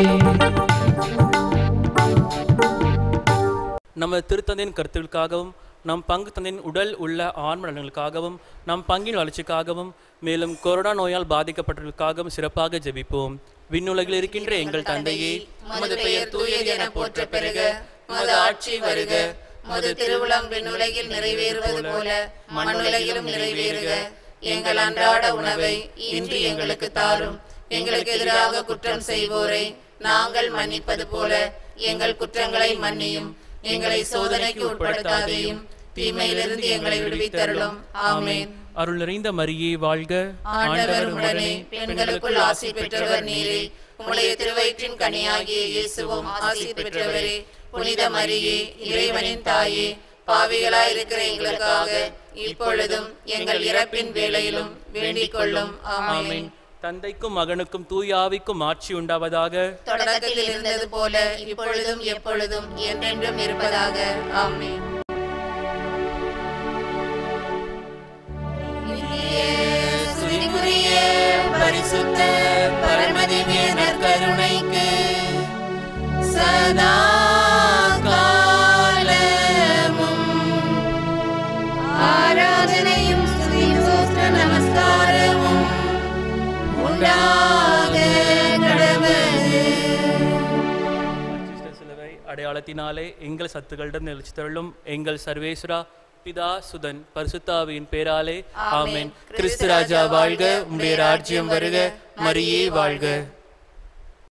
நமது திருத்தந்தையின் கருத்துக்களுக்காகவும் நம் பங்கு தந்தையின் உடல் உள்ள ஆன்ம நலன்களுக்காகவும் நம் பங்கின் வளர்ச்சிக்காகவும் மேலும் கொரோனா நோயால் பாதிக்கப்பட்டவர்களுக்காகவும் சிறப்பாக ஜெபிப்போம். விண்ணுலகில் இருக்கின்ற எங்கள் தந்தையே, உமது பெயர் தூயது என போற்ற பெறுக. உமது ஆட்சி வருக. உமது திருவுளம் விண்ணுலகில் நிறைவேறுவது போல மண்ணுலகிலும் நிறைவேறுக. எங்கள் அன்றாட உணவை இன்று எங்களுக்கு தாரும். எங்களுக்கு எதிராக குற்றம் செய்வோரை நாங்கள் மன்னிப்பது போல எங்கள் குற்றங்களை மன்னியும். எங்களை சோதனைக்கு உட்படுத்தாதையும், தீமையிலிருந்து எங்களை விடுவித்தருளும். ஆமென். அருள் நிறைந்த மரியே வாழ்க. ஆண்டவர் உடனே பெண்களுக்குள் ஆசி பெற்றவர் நீரே. உம்முடைய திருவயிற்றின் கனியாகிய இயேசுவும் ஆசி பெற்றவரே. புனித மரியே, இறைவனின் தாயே, பாவிகளாய் இருக்கிற எங்களுக்காக இப்பொழுதும் எங்கள் இறப்பின் வேளையிலும் வேண்டிக் கொள்ளும். ஆமென். தந்தைக்கும் மகனுக்கும் தூய ஆவிக்கும் ஆட்சி உண்டாவதாக. தொடக்கத்தில் இருந்தது போல இப்பொழுதும் எப்பொழுதும் என்றென்றும் இருப்பதாக. ஆமென். ஸ்துதிக்குரிய பரிசுத்த பரமதிவேனர் கருணைக்கு சதா காலமும் ஆராதனையும் ஸ்துதியும் ஸ்தோத்திர நமஸ்காரமும் உண்டாக கடவுது. சிலுவை அடையாளத்தினாலே எங்கள் சத்துக்களிடம் நிலைச்சு தருளும். எங்கள் சர்வேஸ்வரா, பிதா சுதன் பரிசுத்தாவியின் பேராலே ஆமென். கிறிஸ்து ராஜா வாழ்க. உம்முடைய ராஜ்யம் வருக. மரியே வாழ்க.